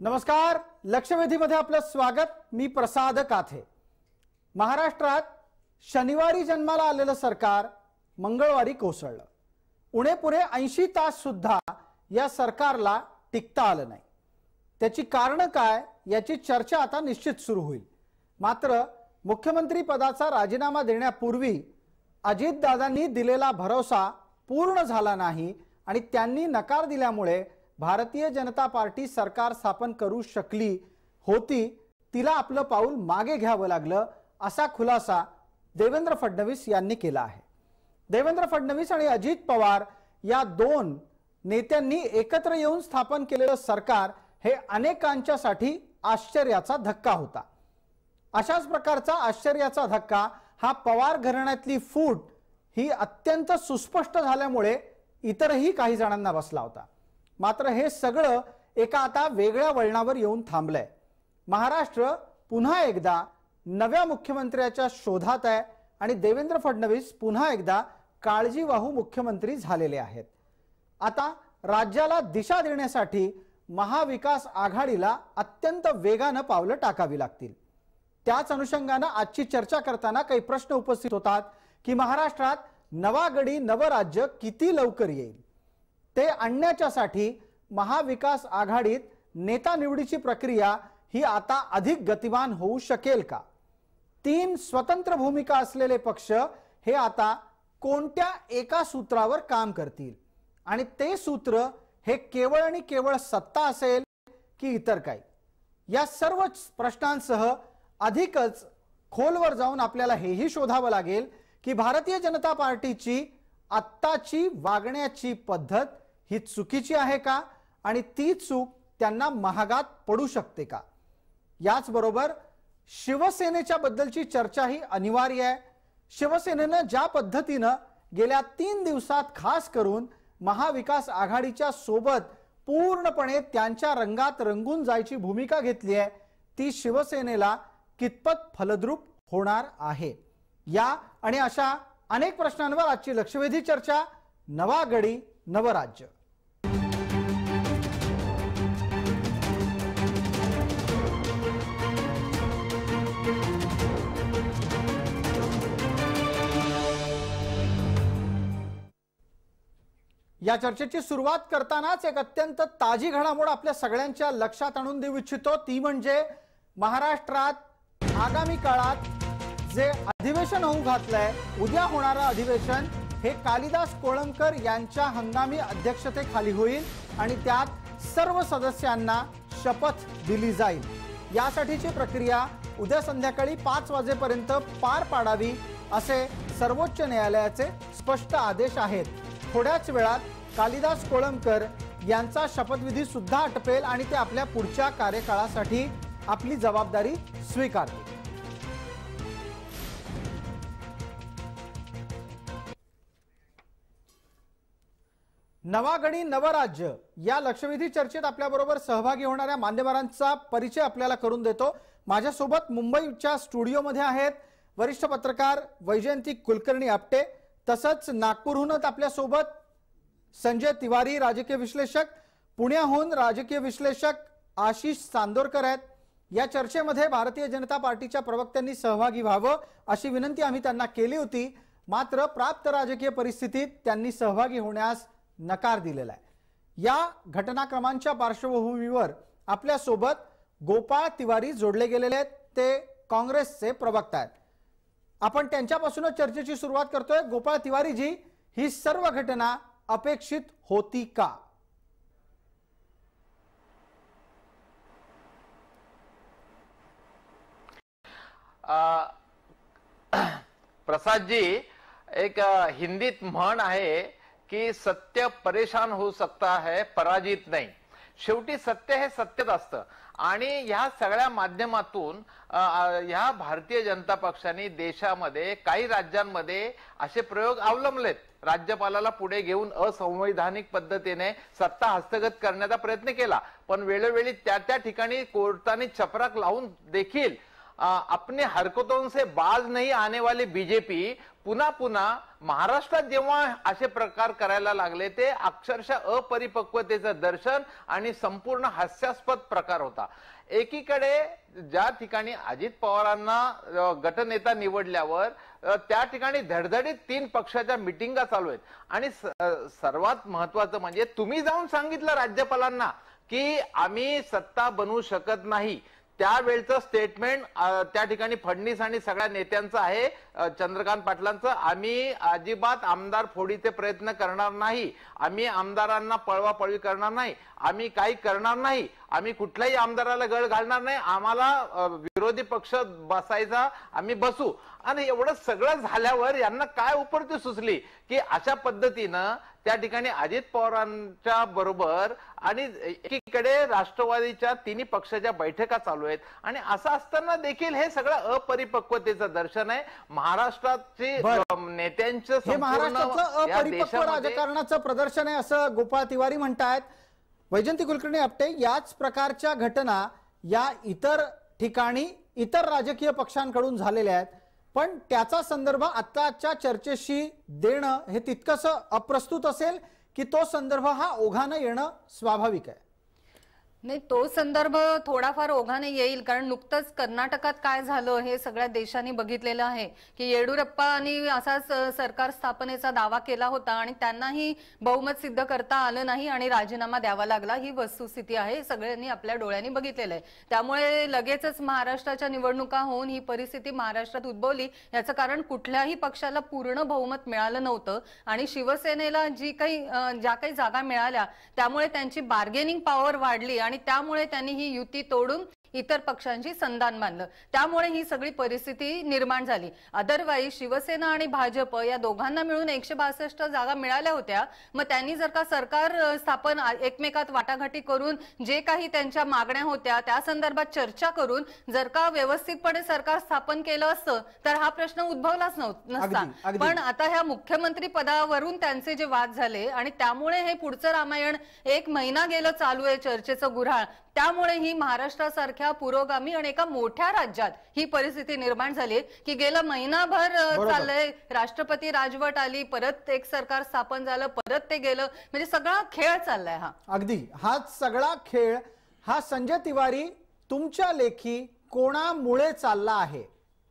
नमस्कार, लक्षवेधीमध्ये आपलं स्वागत। मी प्रसाद काथे। महाराष्ट्रात शनिवारी जन्माला आलेलं सरकार मंगळवारी कोसळलं। उणे पुणे 80 तास सुद्धा या सरकारला टिकता आलं नाही। त्याची कारण काय याची चर्चा आता निश्चित सुरू होईल। मात्र मुख्यमंत्री पदाचा राजीनामा देण्यापूर्वी अजितदादांनी दिलेला भरोसा पूर्ण झाला नाही आणि त्यांनी नकार दिल्यामुळे भारतीय जनता पार्टी सरकार स्थापन करू शकली होती, तिला आपलं पाऊल मागे घ्यावं लागलं, असा खुलासा देवेंद्र फडणवीस यांनी केला आहे। देवेंद्र फडणवीस आणि अजित पवार या दोन नेत्यांनी एकत्र येऊन स्थापन केलेलं सरकार हे अनेकांच्यासाठी आश्चर्याचा धक्का होता। अशाच प्रकारचा आश्चर्याचा धक्का हा पवार घराण्यातली फूट ही अत्यंत सुस्पष्ट झाल्यामुळे इतरही काही जणांना बसला होता। मात्र हे सगळं एका आता वेगळ्या वळणावर येऊन थांबलंय। महाराष्ट्र पुन्हा एकदा नव्या मुख्यमंत्र्याच्या शोधात आहे आणि देवेंद्र फडणवीस पुन्हा एकदा काळजीवाहू मुख्यमंत्री झालेले आहेत। आता राज्याला दिशा देण्यासाठी महाविकास आघाडीला अत्यंत वेगाने पावलं टाकावी लागतील। त्याच अनुषंगाने आजची चर्चा करताना काही प्रश्न उपस्थित होतात की महाराष्ट्रात नवा गडी नवराज्य किती लवकर येईल, ते आणण्यासाठी महाविकास आघाडीत नेता निवडीची प्रक्रिया ही आता अधिक गतिमान होऊ शकेल का? तीन स्वतंत्र भूमिका असलेले पक्ष हे आता कोणत्या एका सूत्रावर काम करतील आणि ते सूत्र हे केवळ आणि केवळ सत्ता असेल की इतर काही? या सर्व प्रश्नांसह अधिकच खोलवर जाऊन आपल्याला हेही शोधावं लागेल की भारतीय जनता पार्टीची आत्ताची वागण्याची पद्धत ही चुकीची आहे का आणि ती चूक त्यांना महागात पडू शकते का? याच बरोबर शिवसेनेच्या बद्दलची चर्चा ही अनिवार्य आहे। शिवसेनेने ज्या पद्धतीने गेल्या 3 दिवसात खास करून महाविकास आघाडीच्या सोबत पूर्णपणे त्यांच्या रंगात रंगून जायची भूमिका घेतली आहे, ती शिवसेनेला कितपत फलद्रूप होणार आहे? या आणि अशा अनेक प्रश्नांवर आजची लक्षवेधी चर्चा। नवा गडी नवराज्य। या चर्चेची सुरुवात करतानाच एक अत्यंत ताजी घडामोड आपल्या सगळ्यांच्या लक्षात आणून देऊ इच्छितो, ती म्हणजे महाराष्ट्रात आगामी काळात जे अधिवेशन होऊ घातलंय, उद्या होणारं अधिवेशन हे कालिदास कोळंबकर यांच्या हंगामी अध्यक्षतेखाली होईल आणि त्यात सर्व सदस्यांना शपथ दिली जाईल। यासाठीची प्रक्रिया उद्या संध्याकाळी 5 वाजेपर्यंत पार पाडावी असे सर्वोच्च न्यायालयाचे स्पष्ट आदेश आहेत। थोड्याच वेळात कालिदास कोळंबकर यांचा शपथविधी सुद्धा आटपेल आणि ते आपल्या पुढच्या कार्यकाळासाठी आपली जबाबदारी स्वीकारतील। नवा गडी नवराज्य या लक्षवेधी चर्चेत आपल्याबरोबर सहभागी होणाऱ्या मान्यवरांचा परिचय आपल्याला करून देतो। माझ्यासोबत मुंबईच्या स्टुडिओमध्ये आहेत वरिष्ठ पत्रकार वैजयंती कुलकर्णी आपटे, तसंच नागपूरहूनच आपल्यासोबत संजय तिवारी राजकीय विश्लेषक, पुण्याहून राजकीय विश्लेषक आशिष चांदोरकर आहेत। या चर्चेमध्ये भारतीय जनता पार्टीच्या प्रवक्त्यांनी सहभागी व्हावं अशी विनंती आम्ही त्यांना केली होती, मात्र प्राप्त राजकीय परिस्थितीत त्यांनी सहभागी होण्यास नकार दिलेला आहे। या घटनाक्रमांच्या पार्श्वभूमीवर आपल्यासोबत गोपाळ तिवारी जोडले गेलेले आहेत, ते काँग्रेसचे प्रवक्ता आहेत। आपण त्यांच्यापासूनच चर्चेची सुरुवात करतोय। गोपाळ तिवारी जी, ही सर्व घटना अपेक्षित होती का? प्रसाद जी, एक हिंदीत म्हण आहे की सत्य परेशान हो सकता है, पराजित नाही। शेवटी सत्य हे सत्यच असतं आणि ह्या सगळ्या माध्यमातून ह्या भारतीय जनता पक्षाने देशामध्ये काही राज्यांमध्ये असे प्रयोग अवलंबलेत। राज्यपालाला पुढे घेऊन असंवैधानिक पद्धतीने सत्ता हस्तगत करण्याचा प्रयत्न केला, पण वेळोवेळी त्या ठिकाणी कोर्टाने चपराक लावून देखील अपने हरकतों से बाज नहीं आने वाली बीजेपी पुन्हा पुन्हा महाराष्ट्रात जेव्हा असे प्रकार करायला लागले ते अक्षरशः अपरिपक्वतेचं दर्शन आणि संपूर्ण हास्यास्पद प्रकार होता। एकीकडे ज्या ठिकाणी अजित पवारांना गटनेता निवडल्यावर त्या ठिकाणी धडधडीत 3 पक्षाच्या मिटिंगा चालू आहेत आणि सर्वात महत्वाचं म्हणजे तुम्ही जाऊन सांगितलं राज्यपालांना की आम्ही सत्ता बनवू शकत नाही। त्यावेळचं स्टेटमेंट त्या ठिकाणी फडणवीस आणि सगळ्या नेत्यांचं आहे, चंद्रकांत पाटलांचं, आम्ही अजिबात आमदार फोडीचे प्रयत्न करणार नाही, आम्ही आमदारांना पळवापळवी करणार नाही, आम्ही काही करणार नाही, आम्ही कुठल्याही आमदाराला गळ घालणार नाही, आम्हाला विरोधी पक्ष बसायचा आम्ही बसू। आणि एवढं सगळं झाल्यावर यांना काय उपरती सुचली की अशा पद्धतीनं त्या ठिकाणी अजित पवारांच्या बरोबर आणि एकीकडे राष्ट्रवादीच्या तिन्ही पक्षाच्या बैठका चालू आहेत आणि असं असताना देखील हे सगळं अपरिपक्वतेचं दर्शन आहे। महाराष्ट्राचे नेत्यांचं हे महाराष्ट्रातलं अपरिपक्व राजकारणाचं प्रदर्शन आहे असं गोपाळ तिवारी म्हणतायत। वैजयंती कुलकर्णी आपटे, याच प्रकारच्या घटना या इतर ठिकाणी इतर राजकीय पक्षांकडून झालेल्या आहेत, पण त्याचा संदर्भ आताच्या चर्चेशी देणं हे तितकंसं अप्रस्तुत असेल की तो संदर्भ हा ओघानं येणं स्वाभाविक आहे? नाही, तो संदर्भ थोडाफार ओघाने येईल, कारण नुकतंच कर्नाटकात काय झालं हे सगळ्या देशांनी बघितलेलं आहे की येडियुरप्पांनी असाच सरकार स्थापनेचा दावा केला होता आणि त्यांनाही बहुमत सिद्ध करता आलं नाही आणि राजीनामा द्यावा लागला। ही वस्तुस्थिती आहे, सगळ्यांनी आपल्या डोळ्यांनी बघितलेलं आहे। त्यामुळे लगेचच महाराष्ट्राच्या निवडणुका होऊन ही परिस्थिती महाराष्ट्रात उद्भवली। याचं कारण कुठल्याही पक्षाला पूर्ण बहुमत मिळालं नव्हतं आणि शिवसेनेला ज्या काही जागा मिळाल्या त्यामुळे त्यांची बार्गेनिंग पॉवर वाढली आणि त्यामुळे त्यांनी ही युती तोडून इतर पक्षांची संधान मानलं, त्यामुळे ही सगळी परिस्थिती निर्माण झाली। अदरवाईज शिवसेना आणि भाजप या दोघांना मिळून 162 जागा मिळाल्या होत्या, मग त्यांनी जर का सरकार स्थापन एकमेकात वाटाघाटी करून जे काही त्यांच्या मागण्या होत्या त्या संदर्भात चर्चा करून जर का व्यवस्थितपणे सरकार स्थापन केलं असतं तर हा प्रश्न उद्भवलाच नसता। पण आता ह्या मुख्यमंत्री पदावरून त्यांचे जे वाद झाले आणि त्यामुळे हे पुढचं रामायण 1 महिना गेलं चालू आहे चर्चेचं गुऱ्हाळ, त्यामुळे ही महाराष्ट्रासारख्या पुरोगामी आणि एका मोठ्या राज्यात ही परिस्थिती निर्माण झाली की गेला महिनाभर चाललंय, राष्ट्रपती राजवट आली, परत एक सरकार स्थापन झालं, परत ते गेलं, म्हणजे सगळा खेळ चाललाय हा। अगदी हाच सगळा खेळ हा संजय तिवारी तुमच्या लेखी कोणामुळे चालला आहे?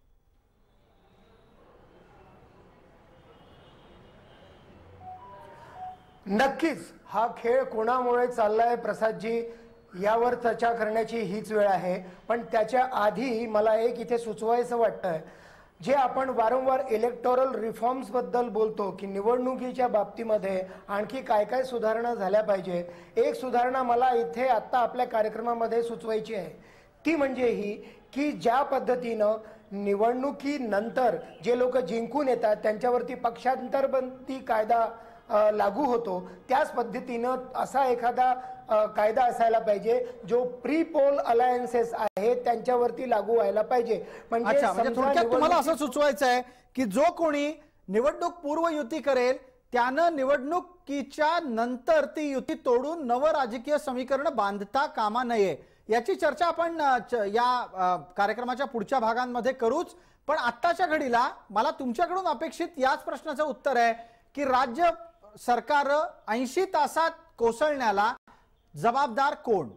नक्कीच हा खेळ कोणामुळे चाललाय प्रसादजी यावर चर्चा करण्याची हीच वेळ आहे, पण त्याच्या आधी मला एक इथे सुचवायचं वाटतंय, जे आपण वारंवार इलेक्टोरल रिफॉर्म्स बद्दल बोलतो की निवडणुकीच्या बाबतीमध्ये आणखी काय काय सुधारणा झाल्या पाहिजे। एक सुधारणा मला इथे आता आपल्या कार्यक्रमामध्ये सुचवायची आहे, ती म्हणजे ही की ज्या पद्धतीनं निवडणुकीनंतर जे लोक जिंकून येतात त्यांच्यावरती पक्षांतरबंदी कायदा लागू होतो, त्याच पद्धतीनं असा एखादा कायदा असायला पाहिजे जो प्री पोल अलायन्सेस आहेत त्यांच्यावरती लागू व्हायला पाहिजे। म्हणजे थोडक्यात तुम्हाला असं सुचवायचं आहे की जो कोणी निवडणूक पूर्व युती करेल त्यानं निवडणुकीच्या नंतर ती युती तोडून नवं राजकीय समीकरण बांधता कामा नये। याची चर्चा आपण या कार्यक्रमाच्या पुढच्या भागांमध्ये करूच, पण आत्ताच्या घडीला मला तुमच्याकडून अपेक्षित याच प्रश्नाचं उत्तर आहे की राज्य सरकार 80 तासात कोसळण्याला जबाबदार कोण?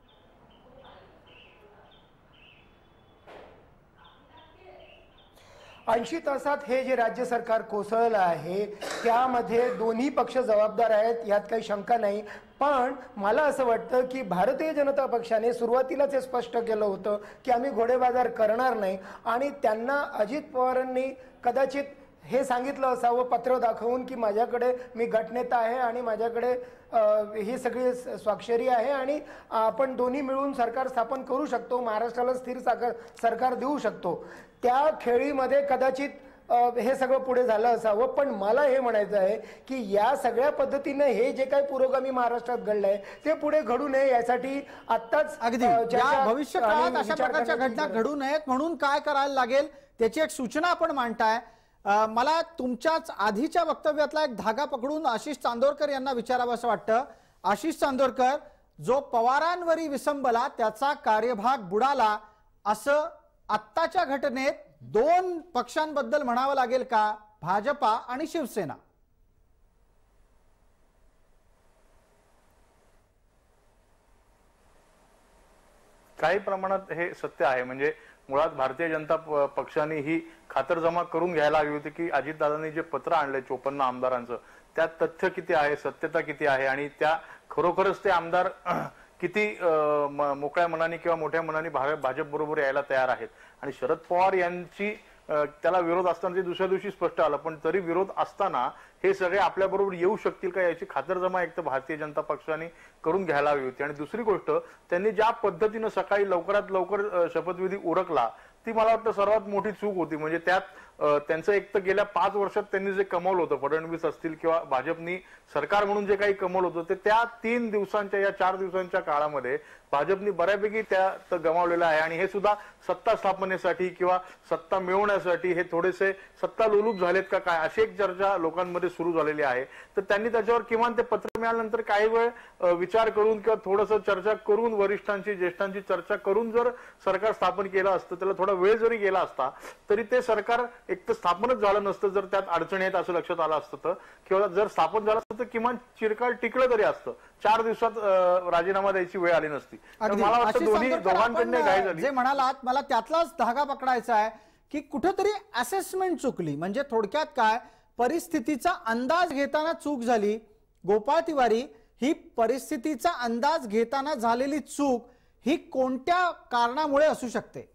ऐंशी तासात हे जे राज्य सरकार कोसळलं आहे त्यामध्ये दोन्ही पक्ष जबाबदार आहेत, यात काही शंका नाही। पण मला असं वाटतं की भारतीय जनता पक्षाने सुरुवातीलाच हे स्पष्ट केलं होतं की आम्ही घोडेबाजार करणार नाही आणि त्यांना अजित पवारांनी कदाचित हे सांगितलं असावं पत्र दाखवून की माझ्याकडे मी गटनेता आहे आणि माझ्याकडे ही सगळी स्वाक्षरी आहे आणि आपण दोन्ही मिळून सरकार स्थापन करू शकतो, महाराष्ट्राला स्थिर सरकार देऊ शकतो। त्या खेळीमध्ये कदाचित हे सगळं पुढे झालं असावं, पण मला हे म्हणायचं आहे की या सगळ्या पद्धतीने हे जे काही पुरोगामी महाराष्ट्रात घडलंय ते पुढे घडू नये यासाठी आत्ताच अगदी या भविष्य काळात अशा प्रकारच्या घटना घडू नयेत म्हणून काय करायला लागेल त्याची एक सूचना आपण मांडताय। मला तुमच्याच आधीच्या वक्तव्यातला एक धागा पकडून आशिष चांदोरकर यांना विचारावं असं वाटतं। आशिष चांदोरकर, जो पवारांवरी विसंबला त्याचा कार्यभाग बुडाला असं आत्ताच्या घटनेत 2 पक्षांबद्दल म्हणावं लागेल का? भाजपा आणि शिवसेना? काही प्रमाणात हे सत्य आहे. म्हणजे मुळात भारतीय जनता पक्षाने ही खातरजमा करून घ्यायला हवी होती की अजितदादांनी जे पत्र आणले 54 आमदारांचं, त्यात तथ्य किती आहे, सत्यता किती आहे आणि त्या खरोखरच ते आमदार किती मोकळ्या मनाने किंवा मोठ्या मनाने भाजप बरोबर यायला तयार आहेत. आणि शरद पवार यांची त्याला विरोध असताना ते दुसऱ्या दिवशी स्पष्ट आलं, पण तरी विरोध असताना हे सगळे आपल्या बरोबर येऊ शकतील का याची खातरजमा एक तर भारतीय जनता पक्षाने करून घ्यायला हवी होती. आणि दुसरी गोष्ट, त्यांनी ज्या पद्धतीनं सकाळी लवकरात लवकर शपथविधी उरकला ती मला वाटतं सर्वात मोठी चूक होती. म्हणजे त्यात त्यांचं एक तर गेल्या 5 वर्षात त्यांनी जे कमवलं होतं, फडणवीस असतील किंवा भाजपनी सरकार म्हणून जे काही कमवलं होतं ते त्या 3 दिवसांच्या या 4 दिवसांच्या काळामध्ये भाजपनी बऱ्यापैकी त्यात गमावलेलं आहे. आणि हे सुद्धा सत्ता स्थापनेसाठी किंवा सत्ता मिळवण्यासाठी हे थोडेसे सत्ता लोलूप झालेत का काय अशी एक चर्चा लोकांमध्ये सुरू झालेली आहे. तर त्यांनी त्याच्यावर किमान ते पत्र मिळाल्यानंतर काही वेळ विचार करून किंवा थोडंसं चर्चा करून, वरिष्ठांची ज्येष्ठांची चर्चा करून जर सरकार स्थापन केलं असतं, त्याला थोडा वेळ जरी गेला असता तरी ते सरकार एक तर स्थापनच झालं नसतं जर त्यात अडचणी आहेत असं लक्षात आलं असतं तर, किंवा जर स्थापन झालं असतं तर किमान चिरकाल टिकलं तरी असतं. 4 दिवसात राजीनामा द्यायची वेळ आली नसती. मला वाटतं दोघांकडनं घाई झाली. जे म्हणालात मला त्यातलाच धागा पकडायचा आहे की कुठेतरी असेसमेंट चुकली. म्हणजे थोडक्यात काय, परिस्थितीचा अंदाज घेताना चूक झाली. गोपाळ तिवारी, ही परिस्थितीचा अंदाज घेताना झालेली चूक ही कोणत्या कारणामुळे असू शकते?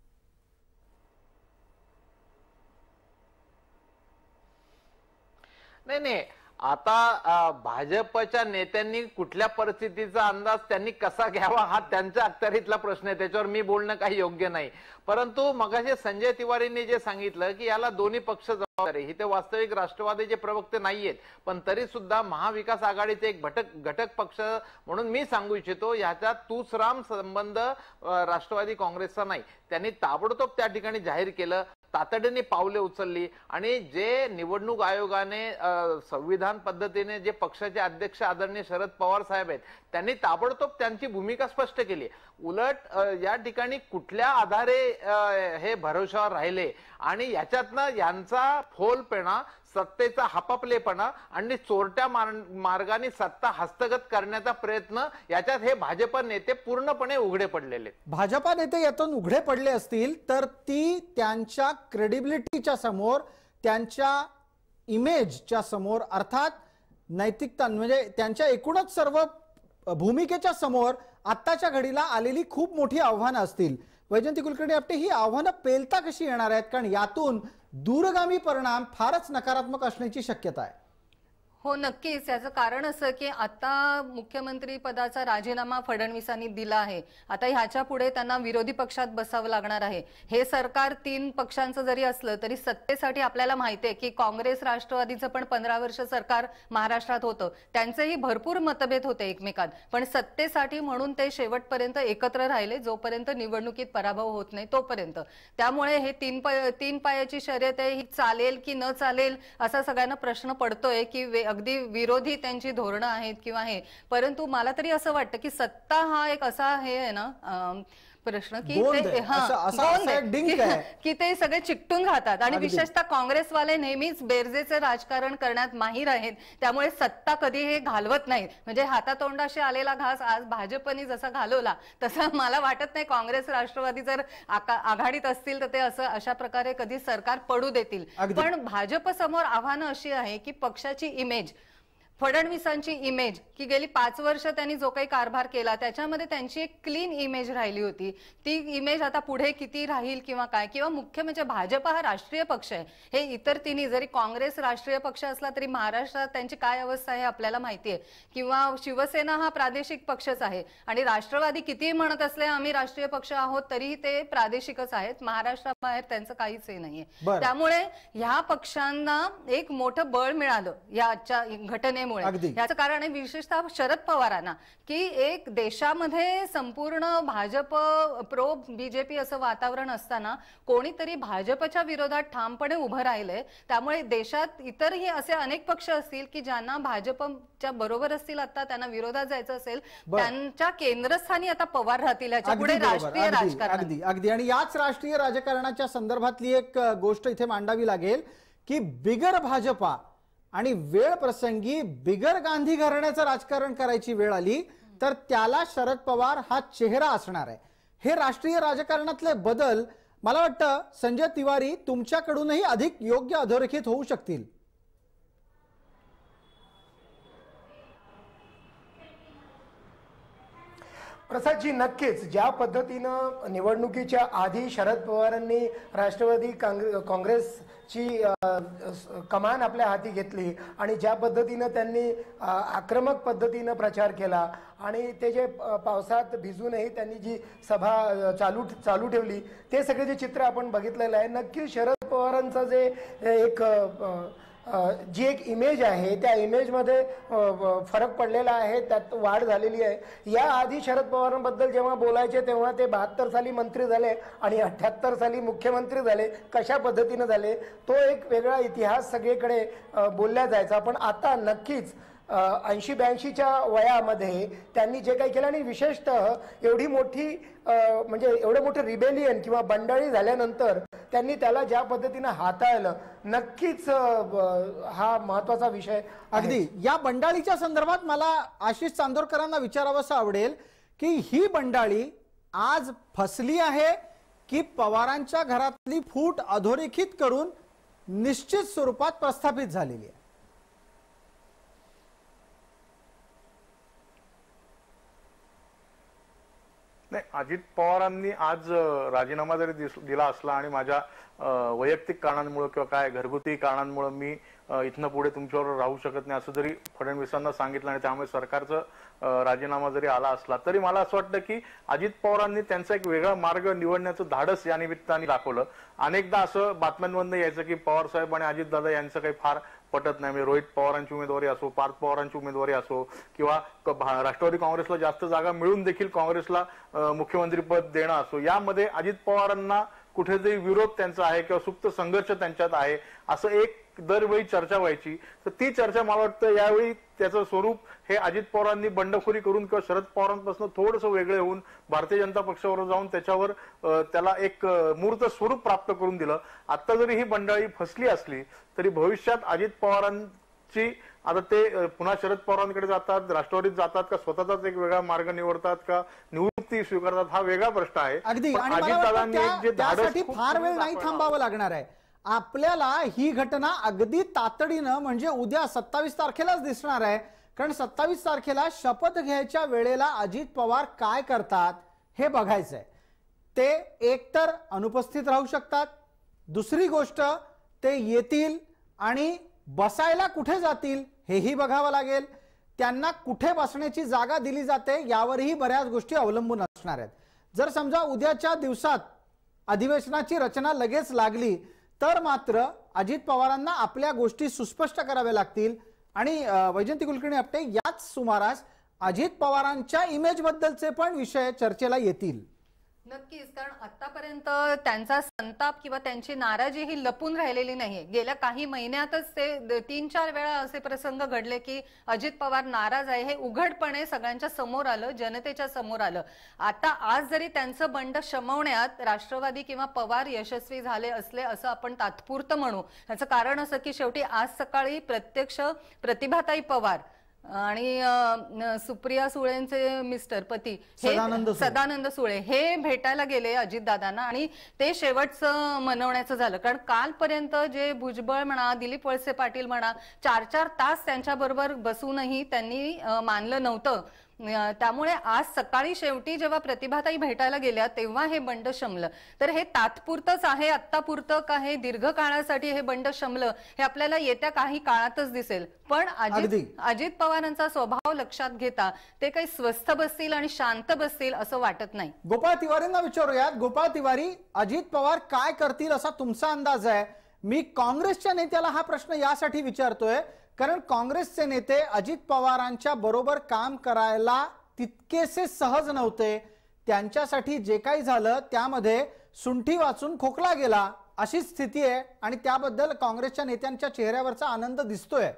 नाही, आता भाजपच्या नेत्यांनी कुठल्या परिस्थितीचा अंदाज त्यांनी कसा घ्यावा हा त्यांच्या अखत्यारीतला प्रश्न आहे, त्याच्यावर मी बोलणं काही योग्य नाही. परंतु मगाशी संजय तिवारींनी जे सांगितलं की याला दोन्ही पक्ष जबाबदार आहे, ते वास्तविक राष्ट्रवादीचे प्रवक्ते नाहीयेत, पण तरी सुद्धा महाविकास आघाडीचे एक घटक पक्ष म्हणून मी सांगू इच्छितो, याच्यात तुसराम संबंध राष्ट्रवादी काँग्रेसचा नाही. त्यांनी ताबडतोब त्या ठिकाणी जाहीर केलं, तातडीने पावले उचलली आणि जे निवडणूक आयोगाने संविधान पद्धतीने जे पक्षाचे अध्यक्ष आदरणीय शरद पवार साहेब आहेत त्यांनी ताबडतोब त्यांची भूमिका स्पष्ट केली. उलट या ठिकाणी कुठल्या आधारे हे भरोशावर राहिले आणि याच्यातनं यांचा फोलपेणा, सत्तेचा हापापलेपणा आणि चोरट्या मार्गाने सत्ता हस्तगत करण्याचा प्रयत्न, याच्यात हे भाजप नेते पूर्णपणे उघडे पडलेले. भाजपा नेते यातून उघडे पडले असतील तर ती त्यांच्या क्रेडिबिलिटीच्या समोर, त्यांच्या इमेजच्या समोर, अर्थात नैतिकता म्हणजे त्यांच्या एकूणच सर्व भूमिकेच्या समोर आत्ताच्या घडीला आलेली खूप मोठी आव्हानं असतील. वैजयंती कुलकर्णी आपटे, ही आव्हानं पेलता कशी येणार आहेत? कारण यातून दूरगामी परिणाम फारच नकारात्मक असण्याची शक्यता आहे. हो नक्कीच. याचं कारण असं की आता मुख्यमंत्री पदाचा राजीनामा फडणवीसांनी दिला आहे. आता ह्याच्या पुढे त्यांना विरोधी पक्षात बसावं लागणार आहे. हे सरकार 3 पक्षांचं जरी असलं तरी सत्तेसाठी आपल्याला माहिती आहे की काँग्रेस राष्ट्रवादीचं पण 15 वर्ष सरकार महाराष्ट्रात होतं, त्यांचेही भरपूर मतभेद होते एकमेकात, पण सत्तेसाठी म्हणून ते शेवटपर्यंत एकत्र राहिले, जोपर्यंत निवडणुकीत पराभव होत नाही तोपर्यंत. त्यामुळे हे 3 पायाची शर्यत आहे, ही चालेल की न चालेल असा सगळ्यांना प्रश्न पडतोय की अगदी विरोधी त्यांची धोरणं आहेत किंवा हे. परंतु मला तरी असं वाटतं की सत्ता हा एक असा हे आहे ना प्रश्न की ते सगळे चिकटून राहतात आणि विशेषतः काँग्रेसवाले नेहमीच बेरजेचे राजकारण करण्यात माहीर आहेत. त्यामुळे सत्ता कधी हे घालवत नाहीत. म्हणजे हातातोंडाशी आलेला घास आज भाजपने जसा घालवला तसा मला वाटत नाही काँग्रेस राष्ट्रवादी जर आघाडीत असतील तर ते असं अशा प्रकारे कधी सरकार पडू देतील. पण भाजप समोर आव्हानं अशी आहे की पक्षाची इमेज, फडणवीसांची इमेज की गेली 5 वर्ष त्यांनी जो काही कारभार केला त्याच्यामध्ये त्यांची एक क्लीन इमेज राहिली होती, ती इमेज आता पुढे किती राहील किंवा काय, किंवा मुख्य म्हणजे भाजप हा राष्ट्रीय पक्ष आहे. हे इतर तिन्ही, जरी काँग्रेस राष्ट्रीय पक्ष असला तरी महाराष्ट्रात त्यांची काय अवस्था आहे आपल्याला माहिती आहे, किंवा शिवसेना हा प्रादेशिक पक्षच आहे आणि राष्ट्रवादी कितीही म्हणत असले आम्ही राष्ट्रीय पक्ष आहोत तरीही ते प्रादेशिकच आहेत, महाराष्ट्राबाहेर त्यांचं काहीच हे नाहीये. त्यामुळे ह्या पक्षांना एक मोठं बळ मिळालं याच्या घटनेमुळे. याचं कारण आहे विशेषतः शरद पवारांना की एक देशामध्ये संपूर्ण भाजप प्रो बीजेपी असं वातावरण असताना कोणीतरी भाजपच्या विरोधात ठामपणे उभं राहिलंय. त्यामुळे देशात इतरही असे अनेक पक्ष असतील की ज्यांना भाजपच्या बरोबर असतील, आता त्यांना विरोधात जायचं असेल, त्यांच्या केंद्रस्थानी आता पवार राहतील. याच्या पुढे राष्ट्रीय राजकारण अगदी. आणि याच राष्ट्रीय राजकारणाच्या संदर्भातली एक गोष्ट इथे मांडावी लागेल की बिगर भाजपा आणि वेळ प्रसंगी बिगर गांधी घराण्याचं राजकारण करायची वेळ आली तर त्याला शरद पवार हा चेहरा असणार आहे. हे राष्ट्रीय राजकारणातले बदल मला वाटतं संजय तिवारी तुमच्याकडूनही अधिक योग्य अधोरेखित होऊ शकतील. प्रसादजी, नक्कीच ज्या पद्धतीनं निवडणुकीच्या आधी शरद पवारांनी राष्ट्रवादी काँग्रेसची कमान आपल्या हाती घेतली आणि ज्या पद्धतीनं त्यांनी आक्रमक पद्धतीनं प्रचार केला आणि ते जे पावसात भिजूनही त्यांनी जी सभा चालू ठेवली, ते सगळे जे चित्र आपण बघितलेलं आहे, नक्की शरद पवारांचं जे एक जी एक इमेज आहे त्या इमेजमध्ये फरक पडलेला आहे, त्यात वाढ झालेली आहे. या आधी शरद पवारांबद्दल जेव्हा बोलायचे तेव्हा ते 72 साली मंत्री झाले आणि 78 साली मुख्यमंत्री झाले, कशा पद्धतीने झाले तो एक वेगळा इतिहास सगळीकडे बोलला जायचा. पण आता नक्कीच 80-82च्या वयामध्ये त्यांनी जे काही केलं आणि विशेषतः एवढी मोठी म्हणजे एवढं मोठं रिबेलियन किंवा बंडाळी झाल्यानंतर त्यांनी त्याला ज्या पद्धतीने हाताळलं, नक्कीच हा महत्वाचा विषय. अगदी या बंडाळीच्या संदर्भात मला आशिष चांदोरकरांना विचारावंसं आवडेल की ही बंडाळी आज फसली आहे की पवारांच्या घरातली फूट अधोरेखित करून निश्चित स्वरूपात प्रस्थापित झालेली आहे? नाही, अजित पवारांनी आज राजीनामा जरी दिला असला आणि माझ्या वैयक्तिक कारणांमुळे किंवा काय घरगुती कारणांमुळे मी इथनं पुढे तुमच्यावर राहू शकत नाही असं जरी फडणवीसांना सांगितलं आणि त्यामुळे सरकारचा राजीनामा जरी आला असला तरी मला असं वाटतं की अजित पवारांनी त्यांचा एक वेगळा मार्ग निवडण्याचं धाडस या निमित्ताने दाखवलं. अनेकदा असं बातम्यांमधनं यायचं की पवार साहेब आणि अजितदादा यांचं काही फार पटत नाही, म्हणजे रोहित पवारांची उमेदवारी असो, पार्थ पवारांची उमेदवारी असो किंवा राष्ट्रवादी काँग्रेसला जास्त जागा मिळून देखील काँग्रेसला मुख्यमंत्रीपद देणं असो, यामध्ये अजित पवारांना कुठेतरी विरोध त्यांचा आहे किंवा सुप्त संघर्ष त्यांच्यात आहे असं एक दरवेळी चर्चा व्हायची. तर ती चर्चा मला वाटतं यावेळी त्याचं स्वरूप हे अजित पवारांनी बंडखोरी करून किंवा शरद पवारांपासून थोडंसं वेगळे होऊन भारतीय जनता पक्षावर जाऊन त्याच्यावर त्याला एक मूर्त स्वरूप प्राप्त करून दिलं. आता जरी ही बंडाळी फसली असली तरी भविष्यात अजित पवारांची आता ते पुन्हा शरद पवारांकडे जातात, राष्ट्रवादीत जातात का स्वतःचाच एक वेगळा मार्ग निवडतात का निवृत्ती स्वीकारतात, हा वेगळा प्रश्न आहे. अगदी, आणि त्यासाठी फार वेळ नाही थांबावं लागणार आहे. आपल्याला ही घटना अगदी तातडीनं म्हणजे उद्या 27 तारखेलाच दिसणार आहे, कारण 27 तारखेला शपथ घ्यायच्या वेळेला अजित पवार काय करतात हे बघायचंय. ते एकतर अनुपस्थित राहू शकतात, दुसरी गोष्ट ते येतील आणि बसायला कुठे जातील हेही बघावं लागेल. त्यांना कुठे बसण्याची जागा दिली जाते यावरही बऱ्याच गोष्टी अवलंबून असणार आहेत. जर समजा उद्याच्या दिवसात अधिवेशनाची रचना लगेच लागली तर मात्र अजित पवारांना आपल्या गोष्टी सुस्पष्ट कराव्या लागतील आणि वैजयंती कुलकर्णी आपटे याच सुमारास अजित पवारांच्या इमेज बद्दलचे पण विषय चर्चेला येतील. नक्कीच, कारण आतापर्यंत त्यांचा संताप किंवा त्यांची नाराजी ही लपून राहिलेली नाहीये. गेल्या काही महिन्यातच ते 3-4 वेळा असे प्रसंग घडले की अजित पवार नाराज आहे हे उघडपणे सगळ्यांच्या समोर आलं, जनतेच्या समोर आलं. आता आज जरी त्यांचं बंड शमवण्यात राष्ट्रवादी किंवा पवार यशस्वी झाले असले असं आपण तात्पुरतं म्हणू. याचं कारण असं की शेवटी आज सकाळी प्रत्यक्ष प्रतिभाताई पवार आणि सुप्रिया सुळेंचे मिस्टर पती सदानंद सुळे हे भेटायला गेले अजितदादांना आणि ते शेवटचं मनवण्याचं झालं. कारण कालपर्यंत जे भुजबळ म्हणा, दिलीप वळसे पाटील म्हणा, 4-4 तास त्यांच्याबरोबर बसूनही त्यांनी मानलं नव्हतं. त्यामुळे आज सकाळी शेवटी जेव्हा प्रतिभाताई भेटायला गेल्या तेव्हा हे बंड शमलं. तर हे तात्पुरतंच आहे, आत्तापुरतं का हे दीर्घ काळासाठी हे बंड शमलं हे आपल्याला येत्या काही काळातच दिसेल. पण अजित पवारांचा स्वभाव लक्षात घेता ते काही स्वस्थ बसतील आणि शांत बसतील असं वाटत नाही. गोपाळ तिवारींना विचारूयात. गोपाळ तिवारी, अजित पवार काय करतील असा तुमचा अंदाज आहे? मी काँग्रेसच्या नेत्याला हा प्रश्न यासाठी विचारतोय कारण काँग्रेसचे नेते अजित पवारांच्या बरोबर काम करायला तितकेसे सहज नव्हते. त्यांच्यासाठी जे काही झालं त्यामध्ये सुंठी वाचून खोकला गेला अशी स्थिती आहे आणि त्याबद्दल काँग्रेसच्या नेत्यांच्या चेहऱ्यावरचा आनंद दिसतोय.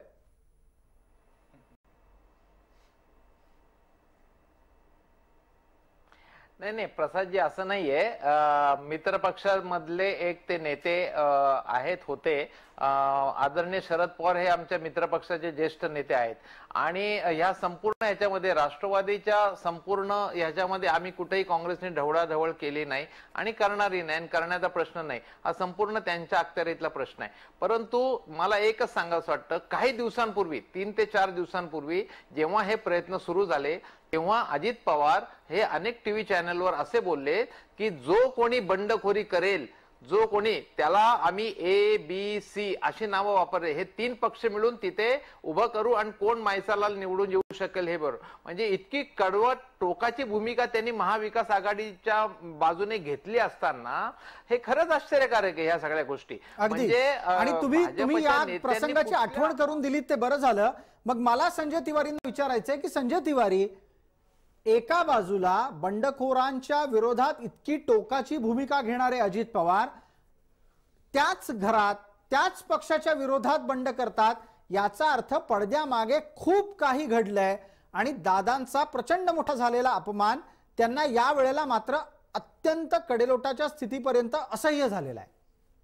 नाही प्रसादजी, असं नाहीये. मित्र पक्षामधले एक ते नेते आहेत होते. आदरणीय शरद पवार हे आमच्या मित्र पक्षाचे ज्येष्ठ नेते आहेत आणि ह्या संपूर्ण ह्याच्यामध्ये राष्ट्रवादीच्या संपूर्ण ह्याच्यामध्ये आम्ही कुठेही काँग्रेसने ढवळाढवळ केली नाही आणि करणारी नाही आणि करण्याचा प्रश्न नाही. हा संपूर्ण त्यांच्या अखत्यारीतला प्रश्न आहे. परंतु मला एकच सांगावंसं वाटतं, काही दिवसांपूर्वी 3 ते 4 दिवसांपूर्वी जेव्हा हे प्रयत्न सुरू झाले तेव्हा अजित पवार हे अनेक टीव्ही चॅनलवर असे बोलले की जो कोणी बंडखोरी करेल, जो कोणी, त्याला आम्ही ABC अशी नावं वापरले, हे 3 पक्ष मिळून तिथे उभं करू आणि कोण मायसालाल निवडून येऊ शकेल हे बरोबर. म्हणजे इतकी कडवट टोकाची भूमिका त्यांनी महाविकास आघाडीच्या बाजूने घेतली असताना हे खरंच आश्चर्यकारक आहे ह्या सगळ्या गोष्टी. म्हणजे आणि तुम्ही या प्रसंगाची आठवण करून दिलीत ते बरं झालं. मग मला संजय तिवारींना विचारायचंय की संजय तिवारी, एका बाजूला बंडखोरांच्या विरोधात इतकी टोकाची भूमिका घेणारे अजित पवार त्याच घरात त्याच पक्षाच्या विरोधात बंड करतात, याचा अर्थ पडद्यामागे खूप काही घडलंय आणि दादांचा प्रचंड मोठा झालेला अपमान त्यांना या वेळेला मात्र अत्यंत कडेलोटाच्या स्थितीपर्यंत असह्य झालेला आहे.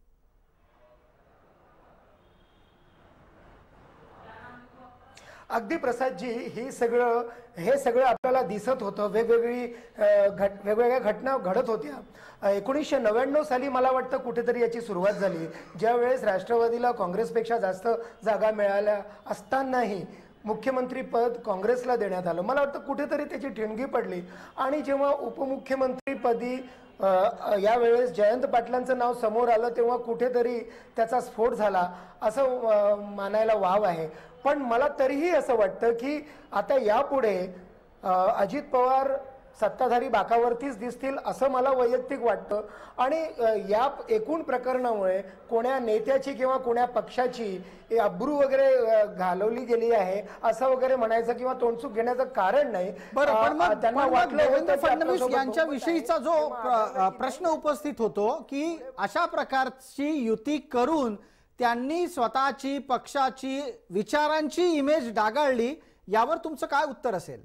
अगदी प्रसादजी, हे सगळं आपल्याला दिसत होतं. वेगवेगळ्या घटना घडत होत्या. 1999 साली मला वाटतं कुठेतरी याची सुरुवात झाली, ज्यावेळेस राष्ट्रवादीला काँग्रेसपेक्षा जास्त जागा मिळाल्या असतानाही मुख्यमंत्री पद काँग्रेसला देण्यात आलं. मला वाटतं कुठेतरी त्याची ठिणगी पडली आणि जेव्हा उपमुख्यमंत्रीपदी यावेळेस जयंत पाटलांचं नाव समोर आलं तेव्हा कुठेतरी त्याचा स्फोट झाला असं मानायला वाव आहे. पण मला तरीही असं वाटतं की आता यापुढे अजित पवार सत्ताधारी बाकावरतीच दिसतील असं मला वैयक्तिक वाटतं. आणि या एकूण प्रकरणामुळे कोण्या नेत्याची किंवा कोण्या पक्षाची अब्रू वगैरे घालवली गेली आहे असं वगैरे म्हणायचं किंवा तोंडसूक घेण्याचं कारण नाही. त्यांना वाटलं देवेंद्र फडणवीस यांच्या विषयीचा जो प्रश्न उपस्थित होतो की अशा प्रकारची युती करून त्यांनी स्वतःची, पक्षाची, विचारांची इमेज डागाळली, यावर तुमचं काय उत्तर असेल?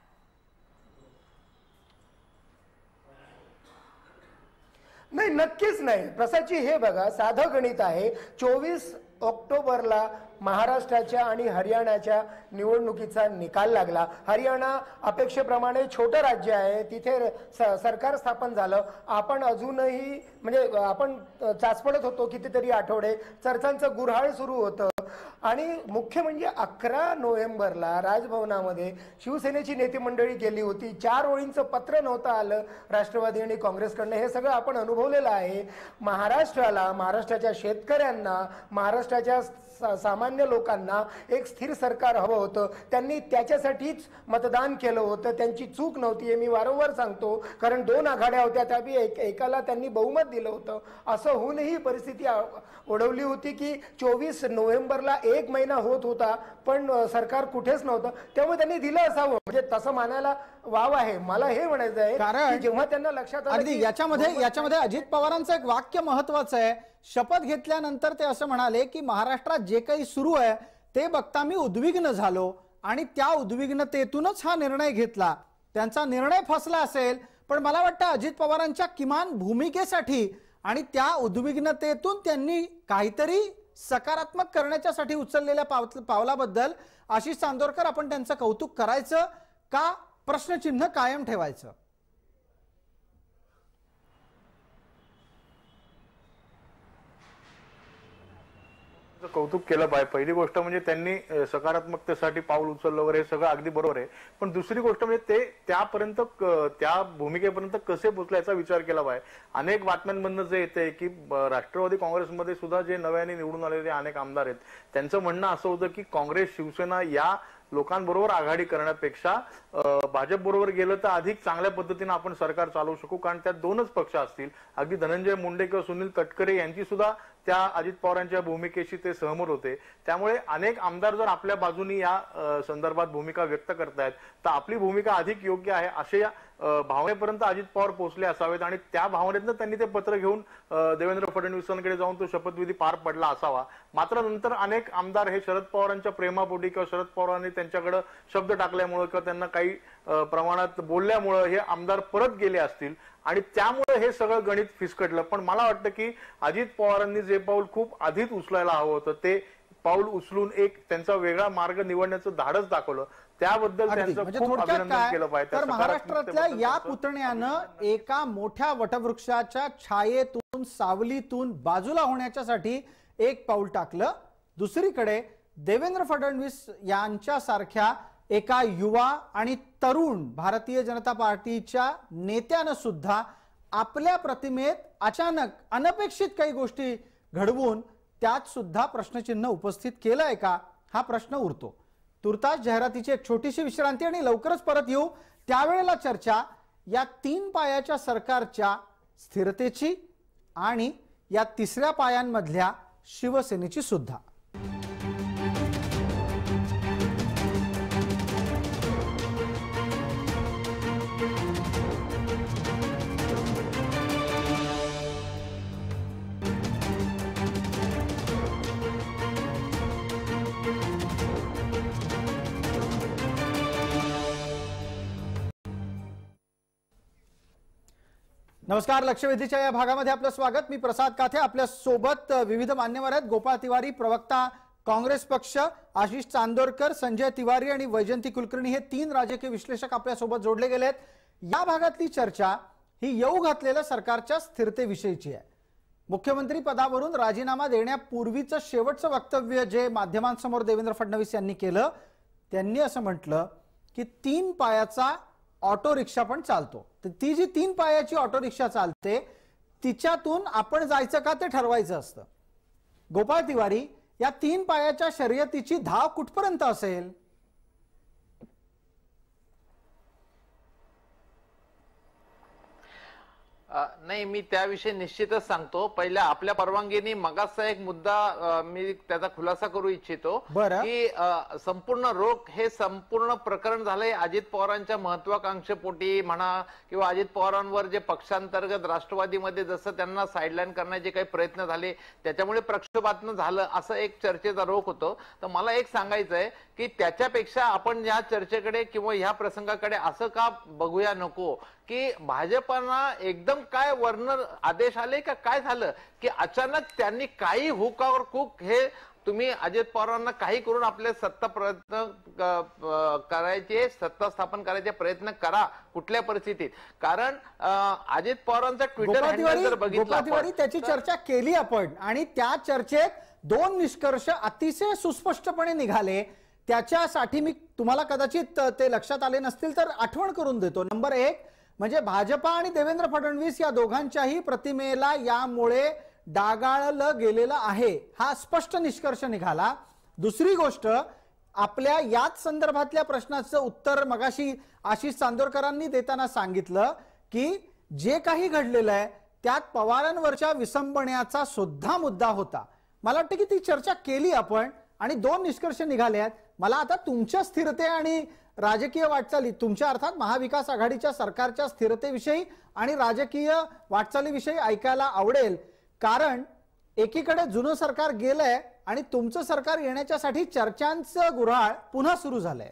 नाही, नक्कीच नाही प्रसादजी. हे बघा, साधं गणित आहे. 24 ऑक्टोबरला महाराष्ट्राच्या आणि हरियाणाच्या निवडणुकीचा निकाल लागला. हरियाणा अपेक्षेप्रमाणे छोटं राज्य आहे, तिथे सरकार स्थापन झालं. आपण अजूनही म्हणजे आपण चाचपडत होतो कितीतरी आठवडे, चर्चांचं गुऱ्हाळ सुरू होतं. आणि मुख्य म्हणजे 11 नोव्हेंबरला राजभवनामध्ये शिवसेनेची नेते मंडळी गेली होती. 4 ओळींचं पत्र नव्हतं आलं राष्ट्रवादी आणि काँग्रेसकडनं. हे सगळं आपण अनुभवलेलं आहे. महाराष्ट्राला, महाराष्ट्राच्या शेतकऱ्यांना, महाराष्ट्राच्या सामान्य लोकांना एक स्थिर सरकार हवं होतं. त्यांनी त्याच्यासाठीच मतदान केलं होतं. त्यांची चूक नव्हती हे मी वारंवार सांगतो, कारण 2 आघाड्या होत्या, त्यापैकी एकाला त्यांनी बहुमत दिलं होतं. असं होऊनही परिस्थिती ओढवली होती की 24 नोव्हेंबरला 1 महिना होत होता पण सरकार कुठेच नव्हतं. त्यामुळे त्यांनी दिलं असावं, म्हणजे तसं मानायला वाव आहे. मला हे म्हणायचं आहे कारण जेव्हा त्यांना लक्षात आलं अगदी याच्यामध्ये अजित पवारांचं एक वाक्य महत्वाचं आहे. शपथ घेतल्यानंतर ते असं म्हणाले की महाराष्ट्रात जे काही सुरू आहे ते बघता मी उद्विग्न झालो आणि त्या उद्विग्नतेतूनच हा निर्णय घेतला. त्यांचा निर्णय फसला असेल, पण मला वाटतं अजित पवारांच्या किमान भूमिकेसाठी आणि त्या उद्विग्नतेतून त्यांनी काहीतरी सकारात्मक करण्याच्यासाठी उचललेल्या पावलाबद्दल आशिष चांदोरकर, आपण त्यांचं कौतुक करायचं का प्रश्नचिन्ह कायम ठेवायचं? कौतुक केलं पाहिजे. पहिली गोष्ट म्हणजे त्यांनी सकारात्मकतेसाठी पाऊल उचललं वगैरे, हे सगळं अगदी बरोबर आहे. पण दुसरी गोष्ट म्हणजे ते त्यापर्यंत, त्या भूमिकेपर्यंत कसे पोहोचले याचा विचार केला पाहिजे. अनेक बातम्यांमधनं जे येते की राष्ट्रवादी काँग्रेसमध्ये सुद्धा जे नव्याने निवडून आलेले अनेक आमदार आहेत, त्यांचं म्हणणं असं होतं की काँग्रेस, शिवसेना या लोकांबरोबर आघाडी करण्यापेक्षा भाजप बरोबर गेलं तर अधिक चांगल्या पद्धतीने आपण सरकार चालवू शकू, कारण त्यात 2च पक्ष असतील. अगदी धनंजय मुंडे किंवा सुनील तटकरे यांची सुद्धा त्या अजित पवारांच्या भूमिकेशी ते सहमत होते. त्यामुळे अनेक आमदार जर आपल्या बाजूनी या संदर्भात भूमिका व्यक्त करतायत तर आपली भूमिका अधिक योग्य आहे असे भावनेपर्यंत अजित पवार पोहोचले असावेत आणि त्या भावनेतनं त्यांनी ते पत्र घेऊन देवेंद्र फडणवीसांकडे जाऊन तो शपथविधी पार पडला असावा. मात्र नंतर अनेक आमदार हे शरद पवारांच्या प्रेमापोटी किंवा शरद पवारांनी त्यांच्याकडे शब्द टाकल्यामुळे किंवा त्यांना काही प्रमाणात बोलल्यामुळं हे आमदार परत गेले असतील आणि त्यामुळे हे सगळं गणित फिसकटलं. पण मला वाटतं की अजित पवारांनी जे पाऊल खूप आधीच उचलायला हवं होतं ते पाऊल उचलून एक त्यांचा वेगळा मार्ग निवडण्याचं धाडस दाखवलं. त्याबद्दल त्यांचं म्हणजे खूप थोडक्यात अभिनंदन केलं काय पाहिजे. तर महाराष्ट्रातल्या या पुतण्यानं एका मोठ्या वटवृक्षाच्या छायेतून सावलीतून बाजूला होण्याच्यासाठी एक पाऊल टाकलं. दुसरीकडे देवेंद्र फडणवीस यांच्यासारख्या एका युवा आणि तरुण भारतीय जनता पार्टीच्या नेत्यानं सुद्धा आपल्या प्रतिमेत अचानक अनपेक्षित काही गोष्टी घडवून त्यात सुद्धा प्रश्नचिन्ह उपस्थित केलंय का हा प्रश्न उरतो. तुर्तास जाहिरातीची एक छोटीशी विश्रांती आणि लवकरच परत येऊ. त्यावेळेला चर्चा या 3 पायाच्या सरकारच्या स्थिरतेची आणि या 3ऱ्या पायांमधल्या शिवसेनेची सुद्धा. नमस्कार, लक्षवेधीच्या या भागामध्ये आपलं स्वागत. मी प्रसाद काथे. आपल्या सोबत विविध मान्यवर आहेत. गोपाळ तिवारी प्रवक्ता काँग्रेस पक्ष, आशिष चांदोरकर, संजय तिवारी आणि वैजयंती कुलकर्णी हे 3 राजकीय विश्लेषक आपल्या सोबत जोडले गेलेत. या भागातली चर्चा ही येऊ घातलेल्या सरकारच्या स्थिरतेविषयीची आहे. मुख्यमंत्री पदावरून राजीनामा देण्यापूर्वीचं शेवटचं वक्तव्य जे माध्यमांसमोर देवेंद्र फडणवीस यांनी केलं, त्यांनी असं म्हटलं की 3 पायाचा ऑटो रिक्षा पण चालतो. तर ती जी 3 पायाची ऑटो रिक्षा चालते तिच्यातून आपण जायचं का ते ठरवायचं असतं. गोपाळ तिवारी, या 3 पायाच्या शर्यतीची धाव कुठपर्यंत असेल? नाही, मी त्याविषयी निश्चितच सांगतो. पहिल्या आपल्या परवानगीने मगाचा एक मुद्दा मी त्याचा खुलासा करू इच्छितो की संपूर्ण रोख हे संपूर्ण प्रकरण झालंय अजित पवारांच्या महत्वाकांक्षेपोटी म्हणा किंवा अजित पवारांवर जे पक्षांतर्गत राष्ट्रवादीमध्ये जसं त्यांना साईडलाईन करण्याचे काही प्रयत्न झाले त्याच्यामुळे प्रक्षोभातनं झालं असं एक चर्चेचा रोख होतो. तर मला एक सांगायचंय की त्याच्यापेक्षा आपण या चर्चेकडे किंवा ह्या प्रसंगाकडे असं का बघूया नको की भाजपांना एकदम काय वर्ण आदेश आले का काय झालं की अचानक त्यांनी काही हुकावर कुक हे तुम्ही अजित पवारांना काही करून आपले सत्ता प्रयत्न करायचे, सत्ता स्थापन करायचे प्रयत्न करा कुठल्या परिस्थितीत. कारण अजित पवारांचा ट्विटर हँडल जर बघितलं त्याची चर्चा केली आपण आणि त्या चर्चेत 2 निष्कर्ष अतिशय सुस्पष्टपणे निघाले. त्याच्यासाठी मी तुम्हाला कदाचित ते लक्षात आले नसतील तर आठवण करून देतो. नंबर 1 म्हणजे भाजपा आणि देवेंद्र फडणवीस या दोघांच्याही प्रतिमेला यामुळे डागाळलं गेलेलं आहे हा स्पष्ट निष्कर्ष निघाला. दुसरी गोष्ट, आपल्या याच संदर्भातल्या प्रश्नाचं उत्तर मगाशी आशिष चांदोरकरांनी देताना सांगितलं की जे काही घडलेलं आहे त्यात पवारांवरच्या विसंबण्याचा सुद्धा मुद्दा होता. मला वाटतं की ती चर्चा केली आपण आणि 2 निष्कर्ष निघाले आहेत. मला आता तुमच्या स्थिरते आणि राजकीय वाटचाली, तुमच्या अर्थात महाविकास आघाडीच्या सरकारच्या स्थिरतेविषयी आणि राजकीय वाटचालीविषयी ऐकायला आवडेल. कारण एकीकडे जुनं सरकार गेलंय आणि तुमचं सरकार येण्याच्यासाठी चर्चांचं गुऱ्हाळ पुन्हा सुरू झालंय.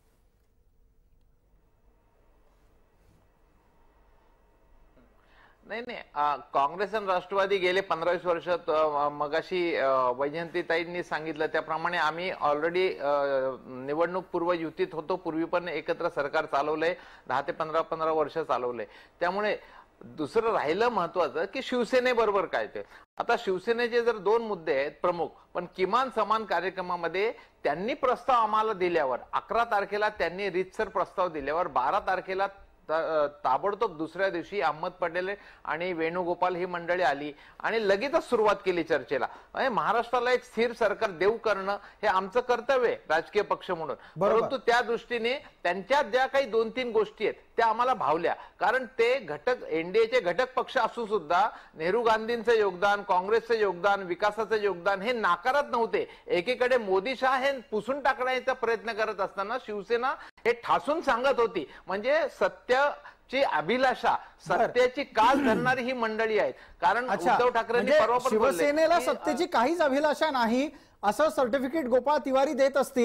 नाही, काँग्रेस आणि राष्ट्रवादी गेले 15-20 वर्ष मगाशी वैजयंतीताईंनी सांगितलं त्याप्रमाणे आम्ही ऑलरेडी निवडणूक पूर्व युतीत होतो. पूर्वी पण एकत्र सरकार चालवलंय, 10 ते 15 वर्ष चालवलंय. त्यामुळे दुसरं राहिलं महत्वाचं की शिवसेनेबरोबर काय ते. आता शिवसेनेचे जर 2 मुद्दे आहेत प्रमुख, पण किमान समान कार्यक्रमामध्ये त्यांनी प्रस्ताव आम्हाला दिल्यावर 11 तारखेला त्यांनी रीतसर प्रस्ताव दिल्यावर 12 तारखेला ताबडतोब दुसऱ्या दिवशी अहमद पटेल आणि वेणुगोपाल ही मंडळी आली आणि लगेचच सुरुवात केली चर्चेला. महाराष्ट्राला एक स्थिर सरकार देऊ करणं हे आमचं कर्तव्य आहे राजकीय पक्ष म्हणून. परंतु त्या दृष्टीने त्यांच्या ज्या काही 2-3 गोष्टी आहेत त्या आम्हाला भावल्या. कारण ते घटक एनडीएचे घटक पक्ष असू सुद्धा नेहरू गांधींचं योगदान, काँग्रेसचं योगदान, विकासाचं योगदान हे नाकारत नव्हते. एकीकडे मोदी शाह हे पुसून टाकण्याचा प्रयत्न करत असताना शिवसेना हे ठासून सांगत होती. म्हणजे सत्याची अभिलाषा, सत्याची कास धरणारी ही मंडळी आहेत. कारण उद्धव ठाकरेंनी परवा पण शिवसेनेला सत्तेची काहीच अभिलाषा नाही असं सर्टिफिकेट गोपाळ तिवारी देत असतील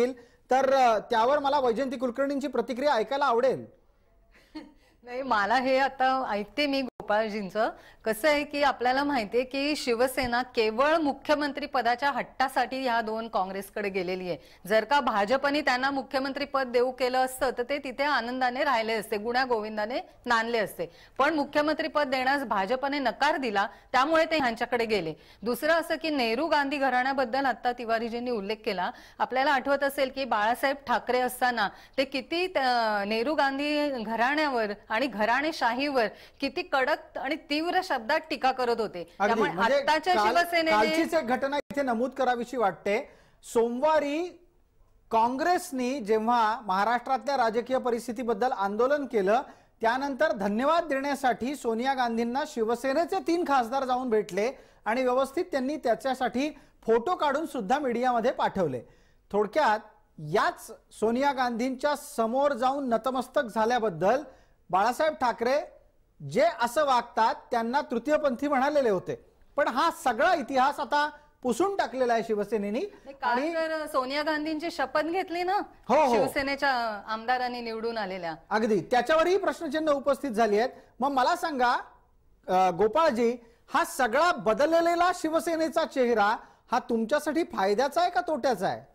तर त्यावर मला वैजयंती कुलकर्णींची प्रतिक्रिया ऐकायला आवडेल. नाही, मला हे आता ऐकते मी गोपाळजींचं. कसं आहे की आपल्याला माहितीये की शिवसेना केवळ मुख्यमंत्री पदाच्या हट्टासाठी ह्या दोन काँग्रेसकडे गेलेली आहे. जर का भाजपने त्यांना मुख्यमंत्री पद देऊ केलं असतं तर ते तिथे आनंदाने राहिले असते, गुण्या गोविंदाने नांदले असते. पण मुख्यमंत्री पद देण्यास भाजपने नकार दिला, त्यामुळे ते ह्यांच्याकडे गेले. दुसरं असं की नेहरू गांधी घराण्याबद्दल आता तिवारीजींनी उल्लेख केला. आपल्याला आठवत असेल की बाळासाहेब ठाकरे असताना ते किती नेहरू गांधी घराण्यावर आणि घराणेशाहीवर किती कडक आणि तीव्र शब्दात टीका करत होते. त्यामुळे आताच्या शिवसेनेने कालचीच एक घटना इथे नमूद करावीशी वाटते. सोमवारी काँग्रेसनी जेव्हा महाराष्ट्रातल्या राजकीय परिस्थितीबद्दल आंदोलन केलं, त्यानंतर धन्यवाद देण्यासाठी सोनिया गांधींना शिवसेनेचे 3 खासदार जाऊन भेटले आणि व्यवस्थित त्यांनी त्याच्यासाठी फोटो काढून सुद्धा मीडियामध्ये पाठवले. थोडक्यात याच सोनिया गांधींच्या समोर जाऊन नतमस्तक झाल्याबद्दल बाळासाहेब ठाकरे जे असं वागतात त्यांना तृतीयपंथी म्हणालेले होते. पण हा सगळा इतिहास आता पुसून टाकलेला आहे शिवसेनेनी. आणि सोनिया गांधींची शपथ घेतली ना शिवसेनेच्या आमदारांनी निवडून आलेल्या, अगदी त्याच्यावरही प्रश्नचिन्ह उपस्थित झाली आहेत. मग मला सांगा गोपाळजी, हा सगळा बदललेला शिवसेनेचा चेहरा हा तुमच्यासाठी फायद्याचा आहे का तोट्याचा आहे?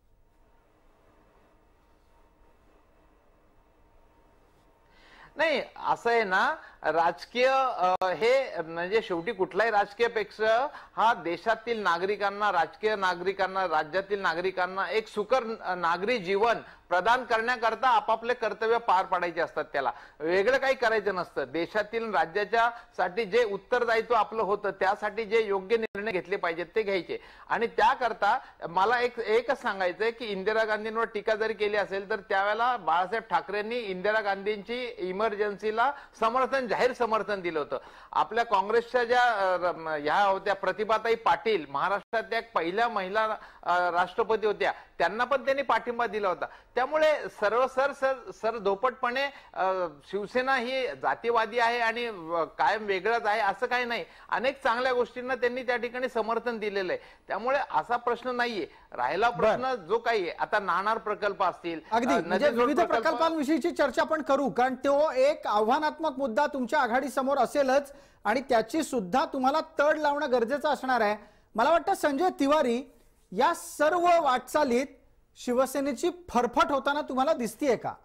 नाही, असं आहे ना, राजकीय हे म्हणजे शेवटी कुठलाही राजकीय पेक्षा हा देशातील नागरिकांना, राजकीय नागरिकांना, राज्यातील नागरिकांना एक सुकर नागरी जीवन प्रदान करण्याकरता आपापले कर्तव्य पार पाडायचे असतात. त्याला वेगळं काही करायचं नसतं. देशातील राज्याच्या साठी जे उत्तरदायित्व आपलं होतं त्यासाठी जे योग्य निर्णय घेतले पाहिजेत ते घ्यायचे. आणि त्याकरता मला एकच सांगायचंय की इंदिरा गांधींवर टीका जरी केली असेल तर त्यावेळेला बाळासाहेब ठाकरेंनी इंदिरा गांधींची इमर्जन्सीला जाहीर समर्थन दिलं होतं. आपल्या काँग्रेसच्या ज्या ह्या होत्या प्रतिभाताई पाटील, महाराष्ट्रातल्या पहिल्या महिला राष्ट्रपती होत्या, त्यांना पण त्यांनी पाठिंबा दिला होता. त्यामुळे सरधोपटपणे शिवसेना ही जातीवादी आहे आणि कायम वेगळंच आहे असं काही नाही. अनेक चांगल्या गोष्टींना त्यांनी त्या ठिकाणी समर्थन दिलेलं आहे. त्यामुळे असा प्रश्न नाहीये. राहिला प्रश्न जो काही आता नाणार प्रकल्प असतील, अगदी म्हणजे विविध प्रकल्पांविषयीची चर्चा आपण करू, कारण तो एक आव्हानात्मक मुद्दा तुमच्या आघाडी समोर असेलच आणि त्याची सुद्धा तुम्हाला तड लावणं गरजेचं असणार आहे. मला वाटतं संजय तिवारी, या सर्व वाटचालीत शिवसेनेची फरफट होताना तुम्हाला दिसतीये का?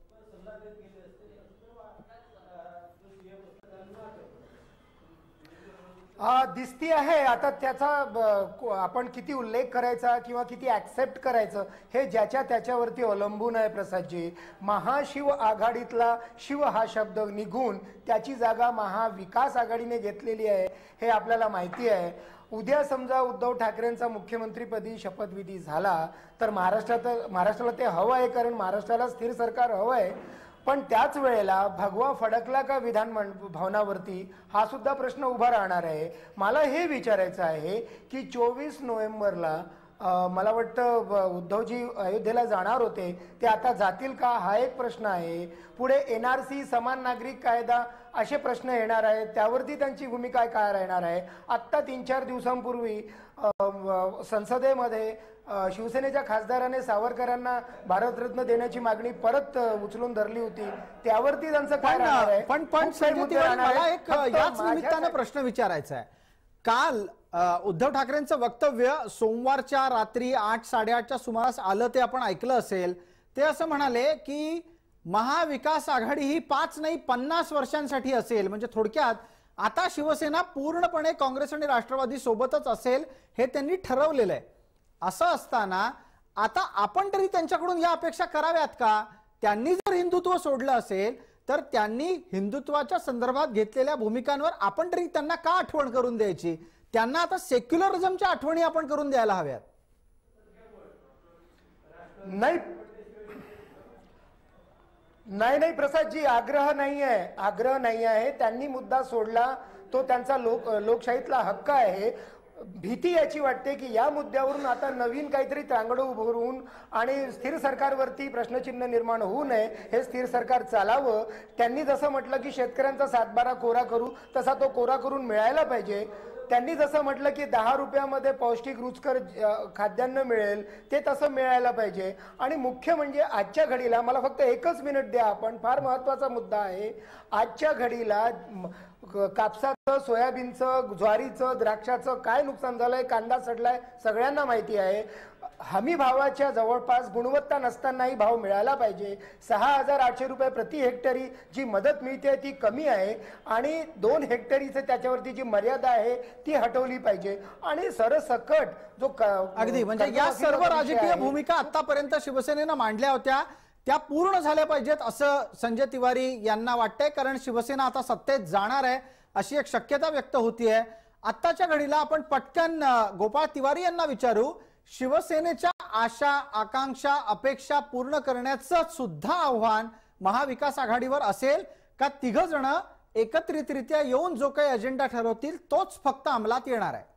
दिसती आहे. आता त्याचा आपण किती उल्लेख करायचा किंवा किती ऍक्सेप्ट करायचं हे ज्याच्या त्याच्यावरती अवलंबून आहे. प्रसादजी, महाशिव आघाडीतला शिव हा शब्द निघून त्याची जागा महाविकास आघाडीने घेतलेली आहे हे आपल्याला माहिती आहे. उद्या समजा उद्धव ठाकरेंचा मुख्यमंत्रीपदी शपथविधी झाला तर महाराष्ट्राला ते हवं आहे, कारण महाराष्ट्राला स्थिर सरकार हवं आहे. पण त्याच वेळेला भगवा फडकला का विधान भवनावरती हा सुद्धा प्रश्न उभा राहणार आहे. मला हे विचारायचं आहे की 24 नोव्हेंबरला मला वाटतं उद्धवजी अयोध्येला जाणार होते, ते आता जातील का हा एक प्रश्न आहे. पुढे NRC, समान नागरिक कायदा असे प्रश्न येणार आहेत, त्यावरती त्यांची भूमिका काय राहणार आहे. आत्ता 3-4 दिवसांपूर्वी संसदेमध्ये शिवसेनेच्या खासदाराने सावरकरांना भारतरत्न देण्याची मागणी परत उचलून धरली होती, त्यावरती त्यांचं काय राहणार आहे. पण मला एक याच निमित्तानं प्रश्न विचारायचा आहे. काल उद्धव ठाकरेंचं वक्तव्य सोमवारच्या रात्री 8-8:30च्या सुमारास आलं, ते आपण ऐकलं असेल. ते असं म्हणाले की महाविकास आघाडी ही 5 नाही 50 वर्षांसाठी असेल. म्हणजे थोडक्यात आता शिवसेना पूर्णपणे काँग्रेस आणि राष्ट्रवादी सोबतच असेल हे त्यांनी ठरवलेलं आहे. असं असताना आता आपण तरी त्यांच्याकडून या अपेक्षा कराव्यात का? त्यांनी जर हिंदुत्व सोडलं असेल तर त्यांनी हिंदुत्वाच्या संदर्भात घेतलेल्या भूमिकांवर आपण तरी त्यांना का आठवण करून द्यायची? त्यांना आता सेक्युलरिझमच्या आठवणी आपण करून द्यायला हव्यात. नाही प्रसादजी, आग्रह नाही आहे. त्यांनी मुद्दा सोडला, तो त्यांचा लोकशाहीतला हक्क आहे. भीती याची वाटते की या मुद्द्यावरून आता नवीन काहीतरी तांगडं उभं आणि स्थिर सरकारवरती प्रश्नचिन्ह निर्माण होऊ नये, हे स्थिर सरकार चालावं. त्यांनी जसं म्हटलं की शेतकऱ्यांचा 7-12 कोरा करू, तसा तो कोरा करून मिळायला पाहिजे. त्यांनी जसं म्हटलं की 10 रुपयामध्ये पौष्टिक रुचकर खाद्यान्न मिळेल, ते तसं मिळायला पाहिजे. आणि मुख्य म्हणजे आजच्या घडीला, मला फक्त 1 मिनिट द्या, आपण फार महत्वाचा मुद्दा आहे. आजच्या घडीला कापसाचं, सोयाबीनचं, ज्वारीचं, द्राक्षाचं काय नुकसान झालंय, कांदा सडलाय, सगळ्यांना माहिती आहे. हमी भावाच्या जवळपास गुणवत्ता नसतानाही भाव मिळाला पाहिजे. 6,800 रुपये प्रति हेक्टरी जी मदत मिळते ती कमी आहे आणि 2 हेक्टरीचं त्याच्यावरती जी मर्यादा आहे ती हटवली पाहिजे. आणि सरसकट जो अगदी म्हणजे या सर्व राजकीय भूमिका आतापर्यंत शिवसेनेनं मांडल्या होत्या त्या पूर्ण झाल्या पाहिजेत असं संजय तिवारी यांना वाटतंय, कारण शिवसेना आता सत्तेत जाणार आहे अशी एक शक्यता व्यक्त होतीये. आत्ताच्या घडीला आपण पटकन गोपाळ तिवारी यांना विचारू, शिवसेनेच्या आशा, आकांक्षा, अपेक्षा पूर्ण करण्याचं सुद्धा आव्हान महाविकास आघाडीवर असेल का? 3 जण एकत्रितरित्या येऊन जो काही अजेंडा ठरवतील तोच फक्त अंमलात येणार आहे?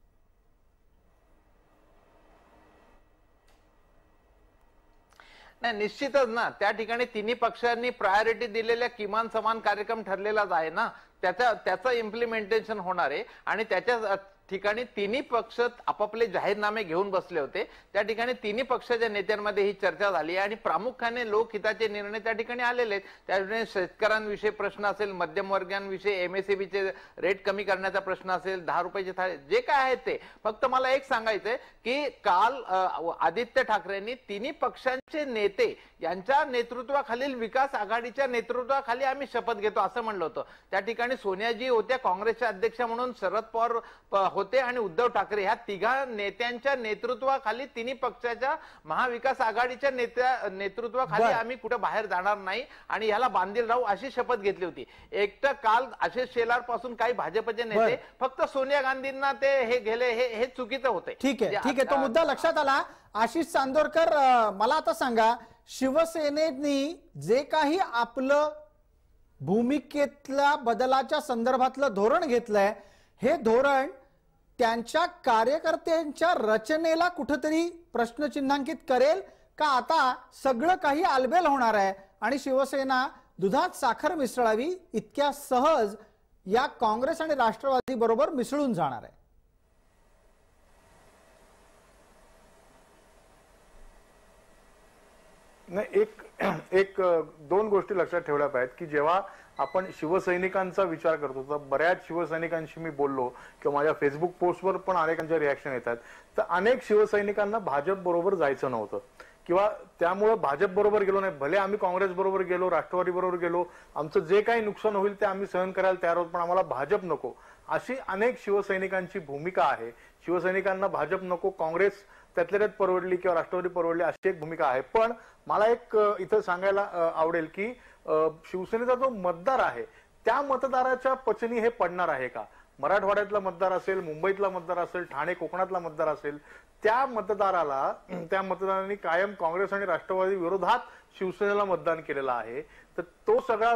नाही, निश्चितच ना. त्या ठिकाणी तिन्ही पक्षांनी प्रायोरिटी दिलेल्या किमान समान कार्यक्रम ठरलेलाच आहे ना, त्याचं इम्प्लिमेंटेशन होणार आहे. आणि त्याच्या ठिकाणी तिन्ही पक्ष आपापले जाहीरनामे घेऊन बसले होते. त्या ठिकाणी तिन्ही पक्षाच्या नेत्यांमध्ये ही चर्चा झाली आणि प्रामुख्याने लोकहिताचे निर्णय त्या ठिकाणी आलेले आहेत. त्या ठिकाणी शेतकऱ्यांविषयी प्रश्न असेल, मध्यमवर्गीयांविषयी एमएसएबीचे रेट कमी करण्याचा प्रश्न असेल, 10 रुपयाचे थाळी, जे काय आहे ते. फक्त मला एक सांगायचंय की काल आदित्य ठाकरेंनी तिन्ही पक्षांचे नेते यांच्या नेतृत्वाखालील विकास आघाडीच्या नेतृत्वाखाली आम्ही शपथ घेतो असं म्हणलं होतं. त्या ठिकाणी सोनियाजी होत्या काँग्रेसच्या अध्यक्ष म्हणून, शरद पवार होते आणि उद्धव ठाकरे, ह्या तिघा नेत्यांच्या नेतृत्वाखाली तिन्ही पक्षाच्या महाविकास आघाडीच्या नेतृत्वाखाली आम्ही कुठं बाहेर जाणार नाही आणि ह्याला बांधील राहू अशी शपथ घेतली होती. एकटं काल आशिष शेलार पासून काही भाजपचे नेते फक्त सोनिया गांधींना ते हे गेले, हे चुकीचं होते. ठीक आहे, तो मुद्दा लक्षात आला. आशिष चांदोरकर, मला आता सांगा, शिवसेनेनी जे काही आपलं भूमिकेतल्या बदलाच्या संदर्भातलं धोरण घेतलंय, हे धोरण त्यांच्या कार्यकर्त्यांच्या रचनेला कुठेतरी प्रश्नचिन्हांकित करेल का? आता सगळं काही आलबेल होणार आहे आणि शिवसेना दुधात साखर मिसळावी इतक्या सहज या काँग्रेस आणि राष्ट्रवादी बरोबर मिसळून जाणार आहे? नाही, एक 2 गोष्टी लक्षात ठेवल्या पाहिजेत की जेव्हा आपण शिवसैनिकांचा विचार करतो तर बऱ्याच शिवसैनिकांशी मी बोललो किंवा माझ्या फेसबुक पोस्टवर पण अनेकांच्या रिॲक्शन येतात. तर अनेक शिवसैनिकांना भाजप बरोबर जायचं नव्हतं किंवा त्यामुळे भाजप बरोबर गेलो नाही. भले आम्ही काँग्रेस बरोबर गेलो, राष्ट्रवादी बरोबर गेलो, आमचं जे काही नुकसान होईल ते आम्ही सहन करायला तयार आहोत, पण आम्हाला भाजप नको, अशी अनेक शिवसैनिकांची भूमिका आहे. शिवसैनिकांना भाजप नको, काँग्रेस त्यातल्या त्यात परवडली किंवा राष्ट्रवादी परवडली अशी एक भूमिका आहे. पण मला एक इथं सांगायला आवडेल की शिवसेनेचा जो मतदार आहे त्या मतदाराच्या पचनी हे पडणार आहे का? मराठवाड्यातला मतदार असेल, मुंबईतला मतदार असेल, ठाणे कोकणातला मतदार असेल, त्या मतदारांनी कायम काँग्रेस आणि राष्ट्रवादी विरोधात शिवसेनेला मतदान केलेलं आहे. तर तो सगळा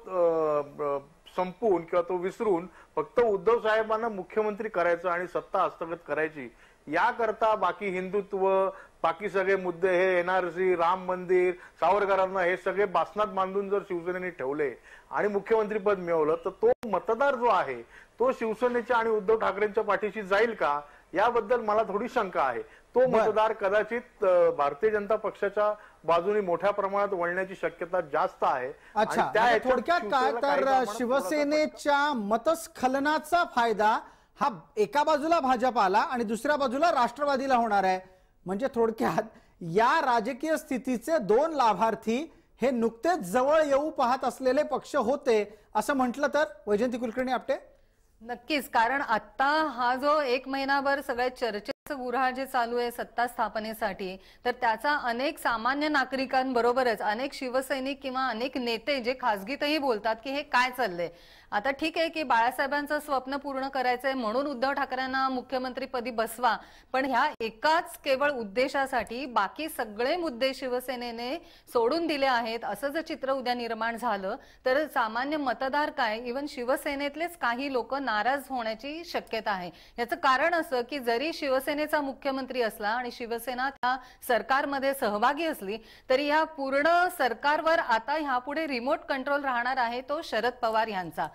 विरोध संपवून किंवा तो विसरून फक्त उद्धव साहेबांना मुख्यमंत्री करायचं आणि सत्ता हस्तगत करायची, याकरता बाकी हिंदुत्व, बाकी सगळे मुद्दे, हे एनआरसी, राम मंदिर, सावरकरांना हे सगळे बासनात बांधून जर शिवसेनेने ठेवले आणि मुख्यमंत्रीपद मिळवलं तर तो मतदार जो आहे तो शिवसेनेच्या आणि उद्धव ठाकरेंच्या पाठीशी जाईल का, याबद्दल मला थोडी शंका आहे. तो मतदार कदाचित भारतीय जनता पक्षाच्या बाजूने मोठ्या प्रमाणात वळण्याची शक्यता जास्त आहे. अच्छा, थोडक्यात काय तर शिवसेनेच्या मतस्खलनाचा फायदा हा एका बाजूला भाजपाला आणि दुसऱ्या बाजूला राष्ट्रवादीला होणार आहे. म्हणजे थोडक्यात या राजकीय स्थितीचे 2 लाभार्थी हे नुकतेच जवळ येऊ पाहत असलेले पक्ष होते असं म्हटलं तर? वैजयंती कुलकर्णी आपटे. नक्कीच, कारण आता हा जो 1 महिनाभर सगळ्या चर्चेचं गुऱ्हाळ जे चालू आहे सत्ता स्थापनेसाठी, तर त्याचा अनेक सामान्य नागरिकांबरोबरच अनेक शिवसैनिक किंवा अनेक नेते जे खासगीतही बोलतात की हे काय चाललंय. आता ठीक आहे की बाळासाहेबांचं स्वप्न पूर्ण करायचंय म्हणून उद्धव ठाकरेंना मुख्यमंत्रीपदी बसवा, पण ह्या एकाच केवळ उद्देशासाठी बाकी सगळे मुद्दे शिवसेनेने सोडून दिले आहेत असं जर चित्र उद्या निर्माण झालं तर सामान्य मतदार काय, इव्हन शिवसेनेतलेच काही लोक नाराज होण्याची शक्यता आहे. याचं कारण असं की जरी शिवसेनेचा मुख्यमंत्री असला आणि शिवसेना त्या सरकारमध्ये सहभागी असली तरी ह्या पूर्ण सरकारवर आता ह्यापुढे रिमोट कंट्रोल राहणार आहे तो शरद पवार यांचा.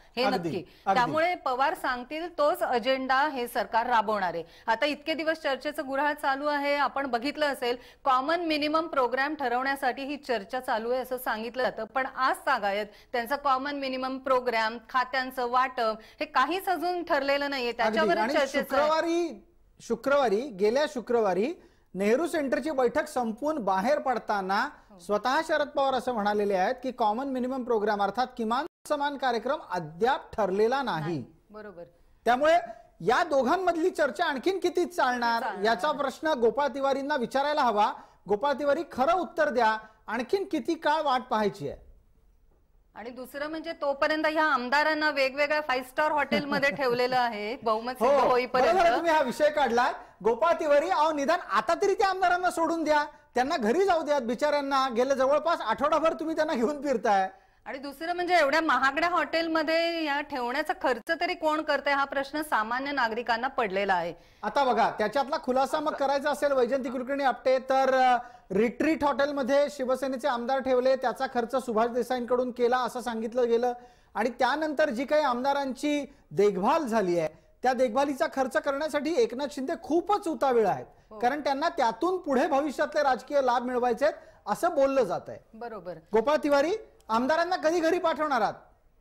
हे अगदी, नक्की. अगदी. त्यामुळे पवार सांगतील तोच अजेंडा हे सरकार राबवणार आहे. आता इतके दिवस चर्चेचं गुऱ्हाळ चालू आहे. आपण बघितलं असेल कॉमन मिनिमम प्रोग्राम ठरवण्यासाठी ही चर्चा चालू आहे असं सांगितलं जातं. पण आज सांगायत त्यांचा कॉमन मिनिमम प्रोग्राम, खात्यांचं वाटप हे काहीच अजून ठरलेलं नाहीये. त्याच्यावर आणि चर्चेचं आहे. गेल्या शुक्रवारी नेहरू सेंटरची बैठक संपून बाहेर पडताना स्वतः शरद पवार असं म्हणालेले आहेत की कॉमन मिनिमम प्रोग्राम अर्थात किमान समान कार्यक्रम अद्याप ठरलेला नाही. बरोबर. त्यामुळे या दोघांमधली चर्चा आणखीन किती चालणार याचा प्रश्न गोपाळ तिवारींना विचारायला हवा. गोपाळ तिवारी, खरं उत्तर द्या, आणखीन किती काळ वाट पाहायची आहे? आणि दुसरं म्हणजे तोपर्यंत ह्या आमदारांना वेगवेगळ्या 5 स्टार हॉटेलमध्ये ठेवलेलं आहे बहुमत सिद्ध होईपर्यंत. तुम्ही हा विषय काढला. गोपाळ तिवारी, अहो निदान आता तरी त्या आमदारांना सोडून द्या, त्यांना घरी जाऊ द्या. बिचाऱ्यांना गेले जवळपास आठवडाभर तुम्ही त्यांना घेऊन फिरताय. आणि दुसरं म्हणजे एवढ्या महागड्या हॉटेलमध्ये या ठेवण्याचा खर्च तरी कोण करतंय हा प्रश्न सामान्य नागरिकांना पडलेला आहे. आता बघा, त्याच्यातला खुलासा मग करायचा असेल वैजंती कुलकर्णी आपटे तर रिट्रीट हॉटेलमध्ये शिवसेनेचे आमदार ठेवले, त्याचा खर्च सुभाष देसाईंकडून केला असं सांगितलं गेलं. आणि त्यानंतर जी काही आमदारांची देखभाल झाली आहे त्या देखभालीचा खर्च करण्यासाठी एकनाथ शिंदे खूपच उतावीळ आहेत. कारण त्यांना त्यातून पुढे भविष्यातले राजकीय लाभ मिळवायचे आहेत असं बोललं जात आहे. बरोबर. गोपाळ तिवारी, आमदारांना कधी घरी पाठवणार आहात?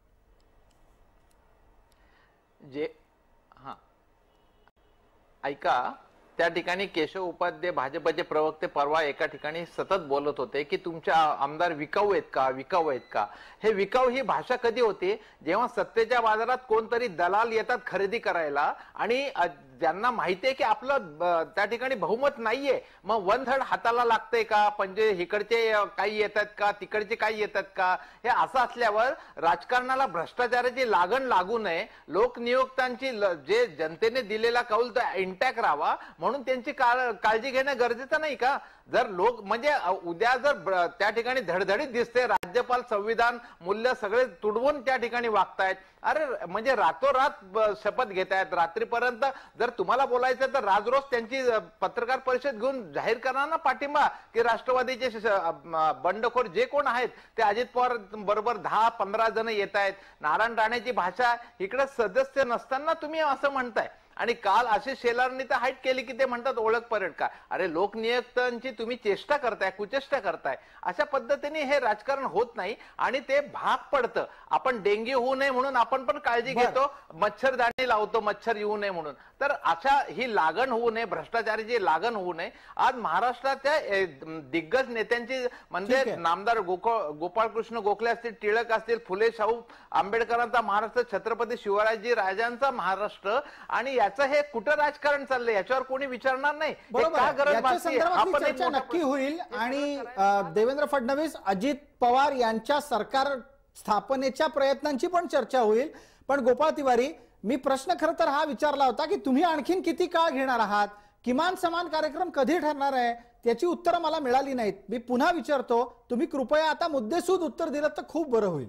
ऐका, त्या ठिकाणी केशव उपाध्याय भाजपचे प्रवक्ते परवा एका ठिकाणी सतत बोलत होते की तुमचे आमदार विकाऊ आहेत का, विकाऊ आहेत का. हे विकाऊ ही भाषा कधी होती? जेव्हा सत्तेच्या बाजारात कोणतरी दलाल येतात खरेदी करायला आणि ज्यांना माहितीये की आपलं त्या ठिकाणी बहुमत नाहीये, मग 1/3 हाताला लागतंय का, म्हणजे इकडचे काही येतात का, तिकडचे काही येतात का. हे असं असल्यावर राजकारणाला भ्रष्टाचाराची लागण लागू नये, लोकनियुक्तांची जे जनतेने दिलेला कौल तो इंटॅक्ट राहावा म्हणून त्यांची काळजी घेणं गरजेचं नाही का? जर लोक म्हणजे उद्या जर त्या ठिकाणी धडधडीत दिसते राज्यपाल संविधान मूल्य सगळे तुडवून त्या ठिकाणी वागतायत, अरे म्हणजे रातोरात शपथ घेतायत, रात्रीपर्यंत जर तुम्हाला बोलायचं तर राजरोज त्यांची पत्रकार परिषद घेऊन जाहीर करणार ना पाठिंबा की राष्ट्रवादीचे बंडखोर जे कोण आहेत ते अजित पवार बरोबर 10-15 जण येत आहेत. नारायण राणेची भाषा इकडे सदस्य नसताना तुम्ही असं म्हणताय. आणि काल आशिष शेलारनी तर हाईट केली की ते म्हणतात ओळख परेड का. अरे लोकनियुक्तांची तुम्ही चेष्टा करताय, कुचेष्टा करताय. अशा पद्धतीने हे राजकारण होत नाही आणि ते भाग पडतं. आपण डेंग्यू होऊ नये म्हणून आपण पण काळजी घेतो, मच्छरदाणी लावतो मच्छर येऊ नये म्हणून. तर अशा ही लागण होऊ नये, भ्रष्टाचाराची लागण होऊ नये. आज महाराष्ट्राच्या दिग्गज नेत्यांची म्हणजे नामदार गोपाळकृष्ण गोखले असतील, टिळक असतील, फुले शाहू आंबेडकरांचा महाराष्ट्र, छत्रपती शिवराजी राजांचा महाराष्ट्र, आणि याचं हे कुठं राजकारण चाललंय याच्यावर कोणी विचारणार नाही. चर्चा नक्की होईल. आणि देवेंद्र फडणवीस, अजित पवार यांच्या सरकार स्थापनेच्या प्रयत्नांची पण चर्चा होईल. पण गोपाळ तिवारी, मी प्रश्न खरं तर हा विचारला होता की तुम्ही आणखीन किती काळ घेणार आहात, किमान समान कार्यक्रम कधी ठरणार आहे, त्याची उत्तरं मला मिळाली नाहीत. मी पुन्हा विचारतो, तुम्ही कृपया आता मुद्देसूद उत्तर दिलं तर खूप बरं होईल.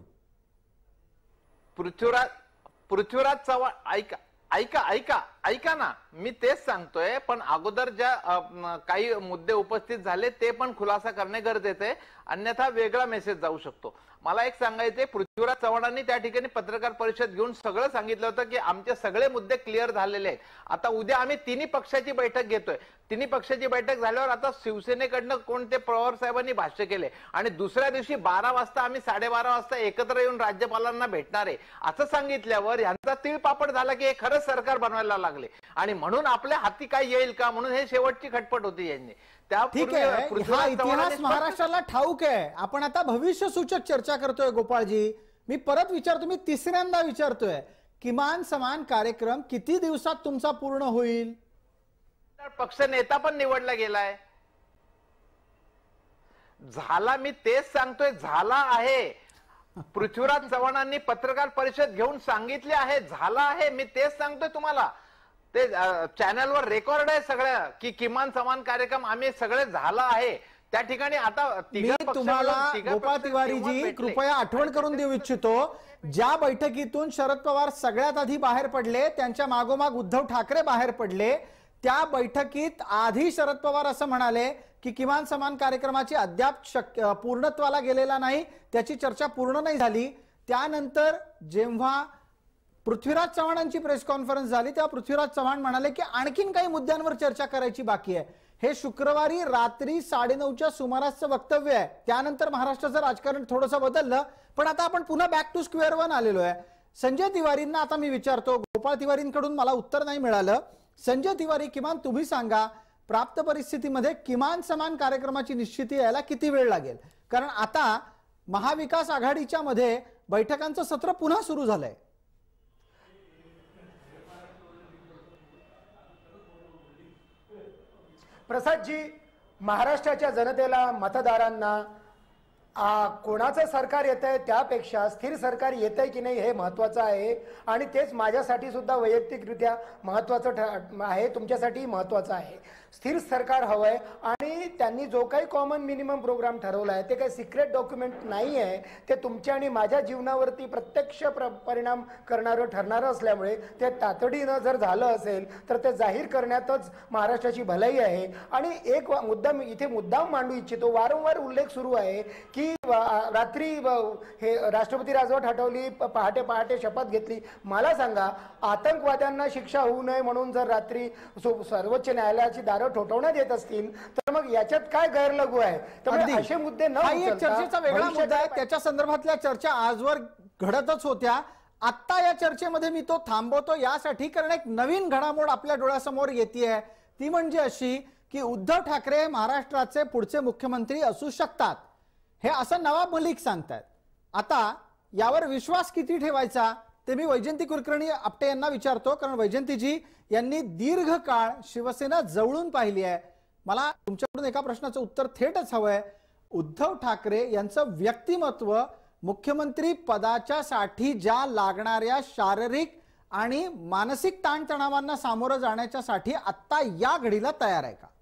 पृथ्वीराज चव्हाण, ऐका ना, मी तेच सांगतोय. पण अगोदर ज्या काही मुद्दे उपस्थित झाले ते पण खुलासा करणे गरजेचे आहे, अन्यथा वेगळा मेसेज जाऊ शकतो. मला एक सांगायचंय, पृथ्वीराज चव्हाणांनी त्या ठिकाणी पत्रकार परिषद घेऊन सगळं सांगितलं होतं की आमचे सगळे मुद्दे क्लिअर झालेले आहेत. आता उद्या आम्ही तिन्ही पक्षाची बैठक घेतोय. तिन्ही पक्षाची बैठक झाल्यावर आता शिवसेनेकडनं कोणते पवार साहेबांनी भाष्य केले आणि दुसऱ्या दिवशी 12 वाजता आम्ही 12:30 वाजता एकत्र येऊन राज्यपालांना भेटणार आहे असं सांगितल्यावर यांचा तीळपापड झाला की हे खरंच सरकार बनवायला लागले आणि म्हणून आपल्या हाती काय येईल का म्हणून हे शेवटची खटपट होती यांनी. ठीक आहे, हा इतिहास महाराष्ट्राला ठाऊक आहे. आपण आता भविष्य सूचक चर्चा करतोय. गोपाळजी, मी परत विचारतो, मी तिसऱ्यांदा विचारतोय, किमान समान कार्यक्रम किती दिवसात तुमचा पूर्ण होईल? पक्ष नेता पण निवडला गेलाय. झाला, मी तेच सांगतोय, झाला आहे. पृथ्वीराज चव्हाणांनी पत्रकार परिषद घेऊन सांगितले आहे, झाला आहे. मी तेच सांगतोय तुम्हाला, ते चॅनलवर रेकॉर्ड आहे सगळं की किमान समान कार्यक्रम आम्ही सगळे झाला आहे. त्या ठिकाणी आता मी तुम्हाला गोपाळ तिवारीजी कृपया आठवण करून देऊ इच्छितो, ज्या बैठकीतून शरद पवार सगळ्यात आधी बाहेर पडले, त्यांच्या मागोमाग उद्धव ठाकरे बाहेर पडले, त्या बैठकीत आधी शरद पवार असं म्हणाले की किमान समान कार्यक्रमाची अद्याप पूर्णत्वाला गेलेला नाही, त्याची चर्चा पूर्ण नाही झाली. त्यानंतर जेव्हा पृथ्वीराज चव्हाणांची प्रेस कॉन्फरन्स झाली तेव्हा पृथ्वीराज चव्हाण म्हणाले की आणखीन काही मुद्द्यांवर चर्चा करायची बाकी आहे. हे शुक्रवारी रात्री 9:30च्या सुमारासचं वक्तव्य आहे. त्यानंतर महाराष्ट्राचं राजकारण थोडंसं बदललं, पण आता आपण पुन्हा बॅक टू स्क्वेअर वन आलेलो आहे. संजय तिवारींना आता मी विचारतो, गोपाळ तिवारींकडून मला उत्तर नाही मिळालं. संजय तिवारी, किमान तुम्ही सांगा, प्राप्त परिस्थितीमध्ये किमान समान कार्यक्रमाची निश्चिती यायला किती वेळ लागेल? कारण आता महाविकास आघाडीच्या मध्ये बैठकांचं सत्र पुन्हा सुरू झालंय. प्रसादजी, महाराष्ट्राच्या जनतेला, मतदारांना कोणाचं सरकार येतंय त्यापेक्षा स्थिर सरकार येतंय की नाही हे महत्त्वाचं आहे. आणि तेच माझ्यासाठी सुद्धा वैयक्तिकरित्या महत्त्वाचं आहे, तुमच्यासाठी महत्त्वाचं आहे. स्थिर सरकार हवंय आणि त्यांनी जो काही कॉमन मिनिमम प्रोग्राम ठरवला आहे ते काही सिक्रेट डॉक्युमेंट नाही आहे. ते तुमच्या आणि माझ्या जीवनावरती प्रत्यक्ष परिणाम करणारं ठरणारं असल्यामुळे ते तातडीनं जर झालं असेल तर ते जाहीर करण्यातच महाराष्ट्राची भलाई आहे. आणि एक मुद्दा मी इथे मुद्दाम मांडू इच्छितो. वारंवार उल्लेख सुरू आहे की रात्री हे राष्ट्रपती राजवट हटवली, पहाटे पहाटे शपथ घेतली. मला सांगा, आतंकवाद्यांना शिक्षा होऊ नये म्हणून जर रात्री सर्वोच्च न्यायालयाची दारं ठोठवण्यात येत असतील तर मग याच्यात काय गैरलघू आहे? त्यामुळे असे मुद्दे न चर्चेचा वेगळा मुद्दा आहे, त्याच्या संदर्भातल्या चर्चा आजवर घडतच होत्या. आता या चर्चेमध्ये मी तो थांबवतो यासाठी, कारण एक नवीन घडामोड आपल्या डोळ्यासमोर येते. ती म्हणजे अशी की उद्धव ठाकरे महाराष्ट्राचे पुढचे मुख्यमंत्री असू शकतात, हे असं नवाब मलिक सांगतात. आता यावर विश्वास किती ठेवायचा ते मी वैजयंती कुलकर्णी आपटे यांना विचारतो, कारण वैजयंतीजी यांनी दीर्घकाळ शिवसेना जवळून पाहिली आहे. मला तुमच्याकडून एका प्रश्नाचं उत्तर थेटच हवंय. उद्धव ठाकरे यांचं व्यक्तिमत्व मुख्यमंत्री पदाच्या साठी ज्या लागणाऱ्या शारीरिक आणि मानसिक ताणतणावांना सामोरं जाण्याच्या साठी आता या घडीला तयार आहे का?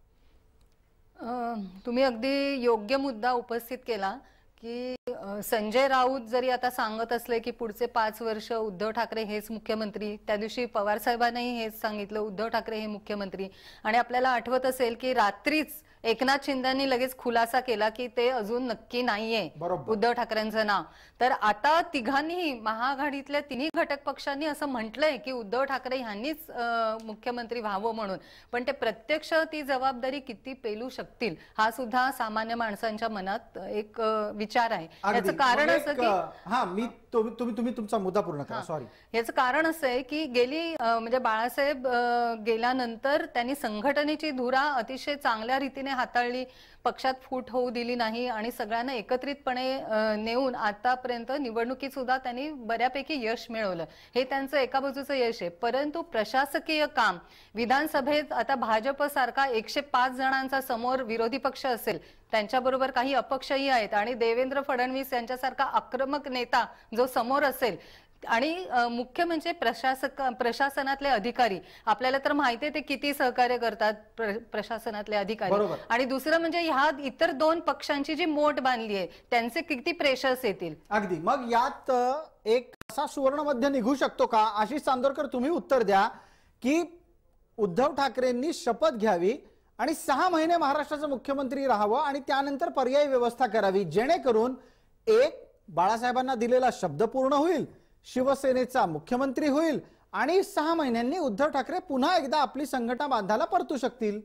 तुम्ही अगदी योग्य मुद्दा उपस्थित केला की संजय राऊत जरी आता सांगत असले की पुढचे 5 वर्ष उद्धव ठाकरे हेच मुख्यमंत्री, त्या दिवशी पवार साहेबांनाही हेच सांगितलं, उद्धव ठाकरे हे मुख्यमंत्री. आणि आपल्याला आठवत असेल की रात्रीच एकनाथ शिंदेंनी लगेच खुलासा केला की ते अजून नक्की नाहीये उद्धव ठाकरेंचं नाव. तर आता तिघांनीही, महाआघाडीतल्या तिन्ही घटक पक्षांनी असं म्हटलंय की उद्धव ठाकरे यांनीच मुख्यमंत्री व्हावं म्हणून. पण ते प्रत्यक्ष ती जबाबदारी किती पेलू शकतील हा सुद्धा सामान्य माणसांच्या मनात एक विचार आहे. याचं कारण असं की तुम्ही तुमचा मुद्दा पूर्ण करा. सॉरी. याचं कारण असं आहे की गेली म्हणजे बाळासाहेब गेल्यानंतर त्यांनी संघटनेची धुरा अतिशय चांगल्या रीतीने हाताळली, पक्षात फूट होऊ दिली नाही आणि सगळ्यांना एकत्रितपणे नेऊन आतापर्यंत निवडणुकीत सुद्धा त्यांनी बऱ्यापैकी यश मिळवलं. हे त्यांचं एका बाजूचं यश आहे. परंतु प्रशासकीय काम विधानसभेत आता भाजप सारखा 105 जणांचा समोर विरोधी पक्ष असेल, त्यांच्याबरोबर काही अपक्षही आहेत आणि देवेंद्र फडणवीस यांच्यासारखा आक्रमक नेता जो समोर असेल आणि मुख्य म्हणजे प्रशासनातले अधिकारी, आपल्याला तर माहिती आहे ते किती सहकार्य करतात प्रशासनातले अधिकारी. आणि दुसरं म्हणजे ह्या इतर 2 पक्षांची जी मोठ बांधली आहे त्यांचे किती प्रेशर्स येतील. अगदी. मग यात एक असा सुवर्ण मध्य निघू शकतो का? आशिष चांदोरकर, तुम्ही उत्तर द्या की उद्धव ठाकरेंनी शपथ घ्यावी आणि 6 महिने महाराष्ट्राचं मुख्यमंत्री राहावं आणि त्यानंतर पर्यायी व्यवस्था करावी, जेणेकरून एक बाळासाहेबांना दिलेला शब्द पूर्ण होईल, शिवसेनेचा मुख्यमंत्री होईल आणि 6 महिन्यांनी उद्धव ठाकरे पुन्हा एकदा आपली संघटना बांधायला परतू शकतील.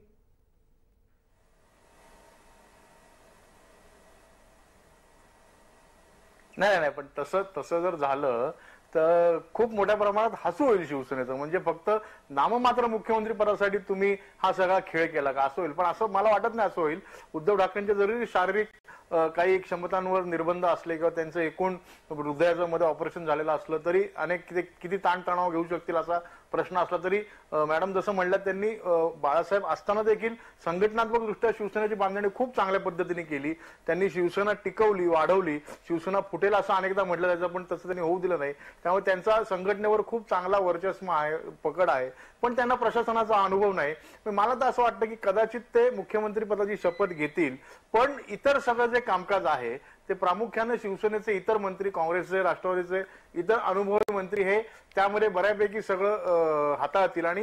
नाही, पण तसं जर झालं तर खूप मोठ्या प्रमाणात हसू होईल शिवसेनेचं. म्हणजे फक्त नाममात्र मुख्यमंत्री पदासाठी तुम्ही हा सगळा खेळ केला का असं होईल. पण असं मला वाटत नाही असं होईल. उद्धव ठाकरेंच्या जरी शारीरिक काही क्षमतांवर निर्बंध असले किंवा त्यांचं एकूण हृदयाचं मध्ये ऑपरेशन झालेलं असलं तरी अनेक किती ताणतणाव घेऊ शकतील असा प्रश्न असला तरी मॅडम जसं म्हणलं त्यांनी बाळासाहेब असताना देखील संघटनात्मक दृष्ट्या शिवसेनेची बांधणी खूप चांगल्या पद्धतीने केली. त्यांनी शिवसेना टिकवली, वाढवली. शिवसेना फुटेल असं अनेकदा म्हटलं जायचं पण तसं त्यांनी होऊ दिलं नाही. त्यामुळे त्यांचा संघटनेवर खूप चांगला वर्चस्व आहे, पकड आहे. पण त्यांना प्रशासनाचा अनुभव नाही. मला तर असं वाटतं की कदाचित ते मुख्यमंत्री पदाची शपथ घेतील, पण इतर सगळं जे कामकाज आहे ते प्रामुख्याने शिवसेनेचे इतर मंत्री, काँग्रेसचे, राष्ट्रवादीचे इतर अनुभवी मंत्री हे त्यामध्ये बऱ्यापैकी सगळं हाताळतील. आणि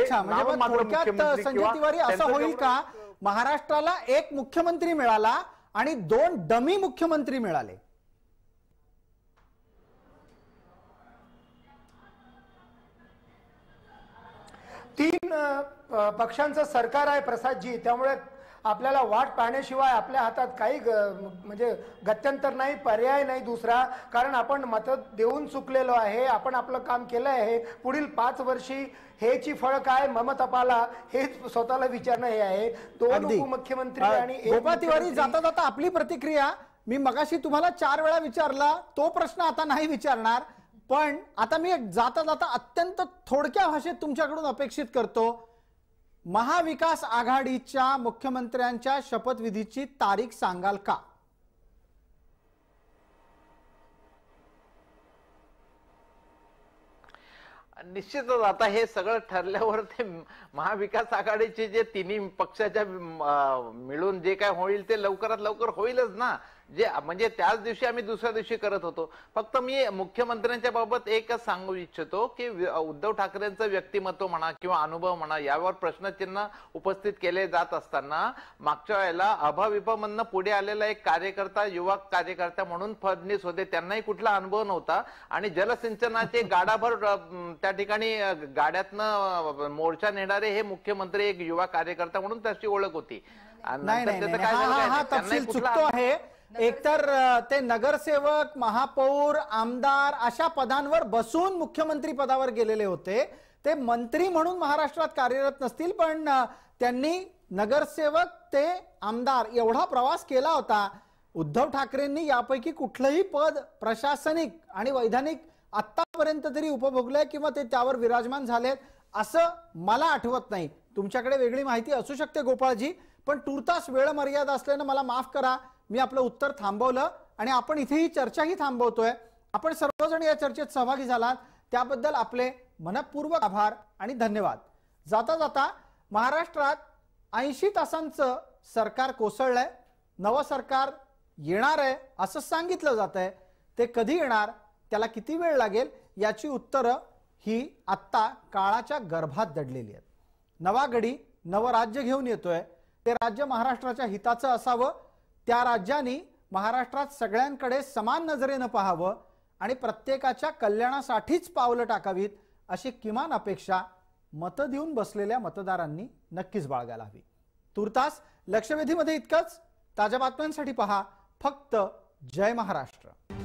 संजय तिवारी, असं होईल का महाराष्ट्राला एक मुख्यमंत्री मिळाला आणि 2 डमी मुख्यमंत्री मिळाले? पक्षांचं सरकार आहे प्रसादजी, त्यामुळे आपल्याला वाट पाहण्याशिवाय आपल्या हातात काही म्हणजे गत्यंतर नाही, पर्याय नाही दुसरा. कारण आपण मत देऊन चुकलेलो आहे, आपण आपलं काम केलं आहे. पुढील 5 वर्षी हेची फळ काय मम तपाला हे स्वतःला विचारणं हे आहे. 2 उपमुख्यमंत्री आणि 1 गोपाळ तिवारी, जाता जाता आपली प्रतिक्रिया. मी मगाशी तुम्हाला 4 वेळा विचारला तो प्रश्न आता नाही विचारणार, पण आता मी जाता जाता अत्यंत थोडक्या भाषेत तुमच्याकडून अपेक्षित करतो, महाविकास आघाडीच्या मुख्यमंत्र्यांच्या शपथविधीची तारीख सांगाल का? निश्चितच आता हे सगळं ठरल्यावर ते महाविकास आघाडीचे जे तिन्ही पक्षाच्या मिळून जे काय होईल ते लवकरात लवकर होईलच ना. जे म्हणजे त्याच दिवशी आम्ही दुसऱ्या दिवशी करत होतो. फक्त मी मुख्यमंत्र्यांच्या बाबत एकच सांगू इच्छितो की उद्धव ठाकरेंचं व्यक्तिमत्व म्हणा किंवा अनुभव म्हणा यावर प्रश्नचिन्ह उपस्थित केले जात असताना मागच्या वेळेला अभाविपमधनं पुढे आलेला एक कार्यकर्ता, युवा कार्यकर्ता म्हणून फडणवीस होते. त्यांनाही कुठला अनुभव नव्हता आणि जलसिंचनाचे गाडाभर त्या ठिकाणी गाड्यातनं मोर्चा नेणारे हे मुख्यमंत्री एक युवा कार्यकर्ता म्हणून त्याची ओळख होती. हा तपशील चुकतो आहे. एकतर ते नगरसेवक, महापौर, आमदार अशा पदांवर बसून मुख्यमंत्री पदावर गेलेले होते. ते मंत्री म्हणून महाराष्ट्रात कार्यरत नसतील, पण त्यांनी नगरसेवक ते आमदार एवढा प्रवास केला होता. उद्धव ठाकरेंनी यापैकी कुठलंही पद प्रशासनिक आणि वैधानिक आतापर्यंत तरी उपभोगलंय किंवा ते त्यावर विराजमान झालेत असं मला आठवत नाही. तुमच्याकडे वेगळी माहिती असू शकते गोपाळजी, पण तुर्तास वेळ मर्यादा असल्यानं मला माफ करा, मी आपलं उत्तर थांबवलं आणि आपण इथे ही चर्चाही थांबवतोय. आपण सर्वजण या चर्चेत सहभागी झालात त्याबद्दल आपले मनपूर्वक आभार आणि धन्यवाद. जाता जाता महाराष्ट्रात 80 तासांचं सरकार कोसळलंय. नवं सरकार येणार आहे असं सांगितलं जात आहे. ते कधी येणार, त्याला किती वेळ लागेल याची उत्तरं ही आत्ता काळाच्या गर्भात दडलेली आहेत. नवा गडी नवं राज्य घेऊन येतोय. ते राज्य महाराष्ट्राच्या हिताचं असावं. त्या राज्याने महाराष्ट्रात सगळ्यांकडे समान नजरेनं पाहावं आणि प्रत्येकाच्या कल्याणासाठीच पावलं टाकावीत अशी किमान अपेक्षा मतं देऊन बसलेल्या मतदारांनी नक्कीच बाळगायला हवी. तुर्तास लक्षवेधीमध्ये इतकंच. ताज्या बातम्यांसाठी पहा फक्त जय महाराष्ट्र.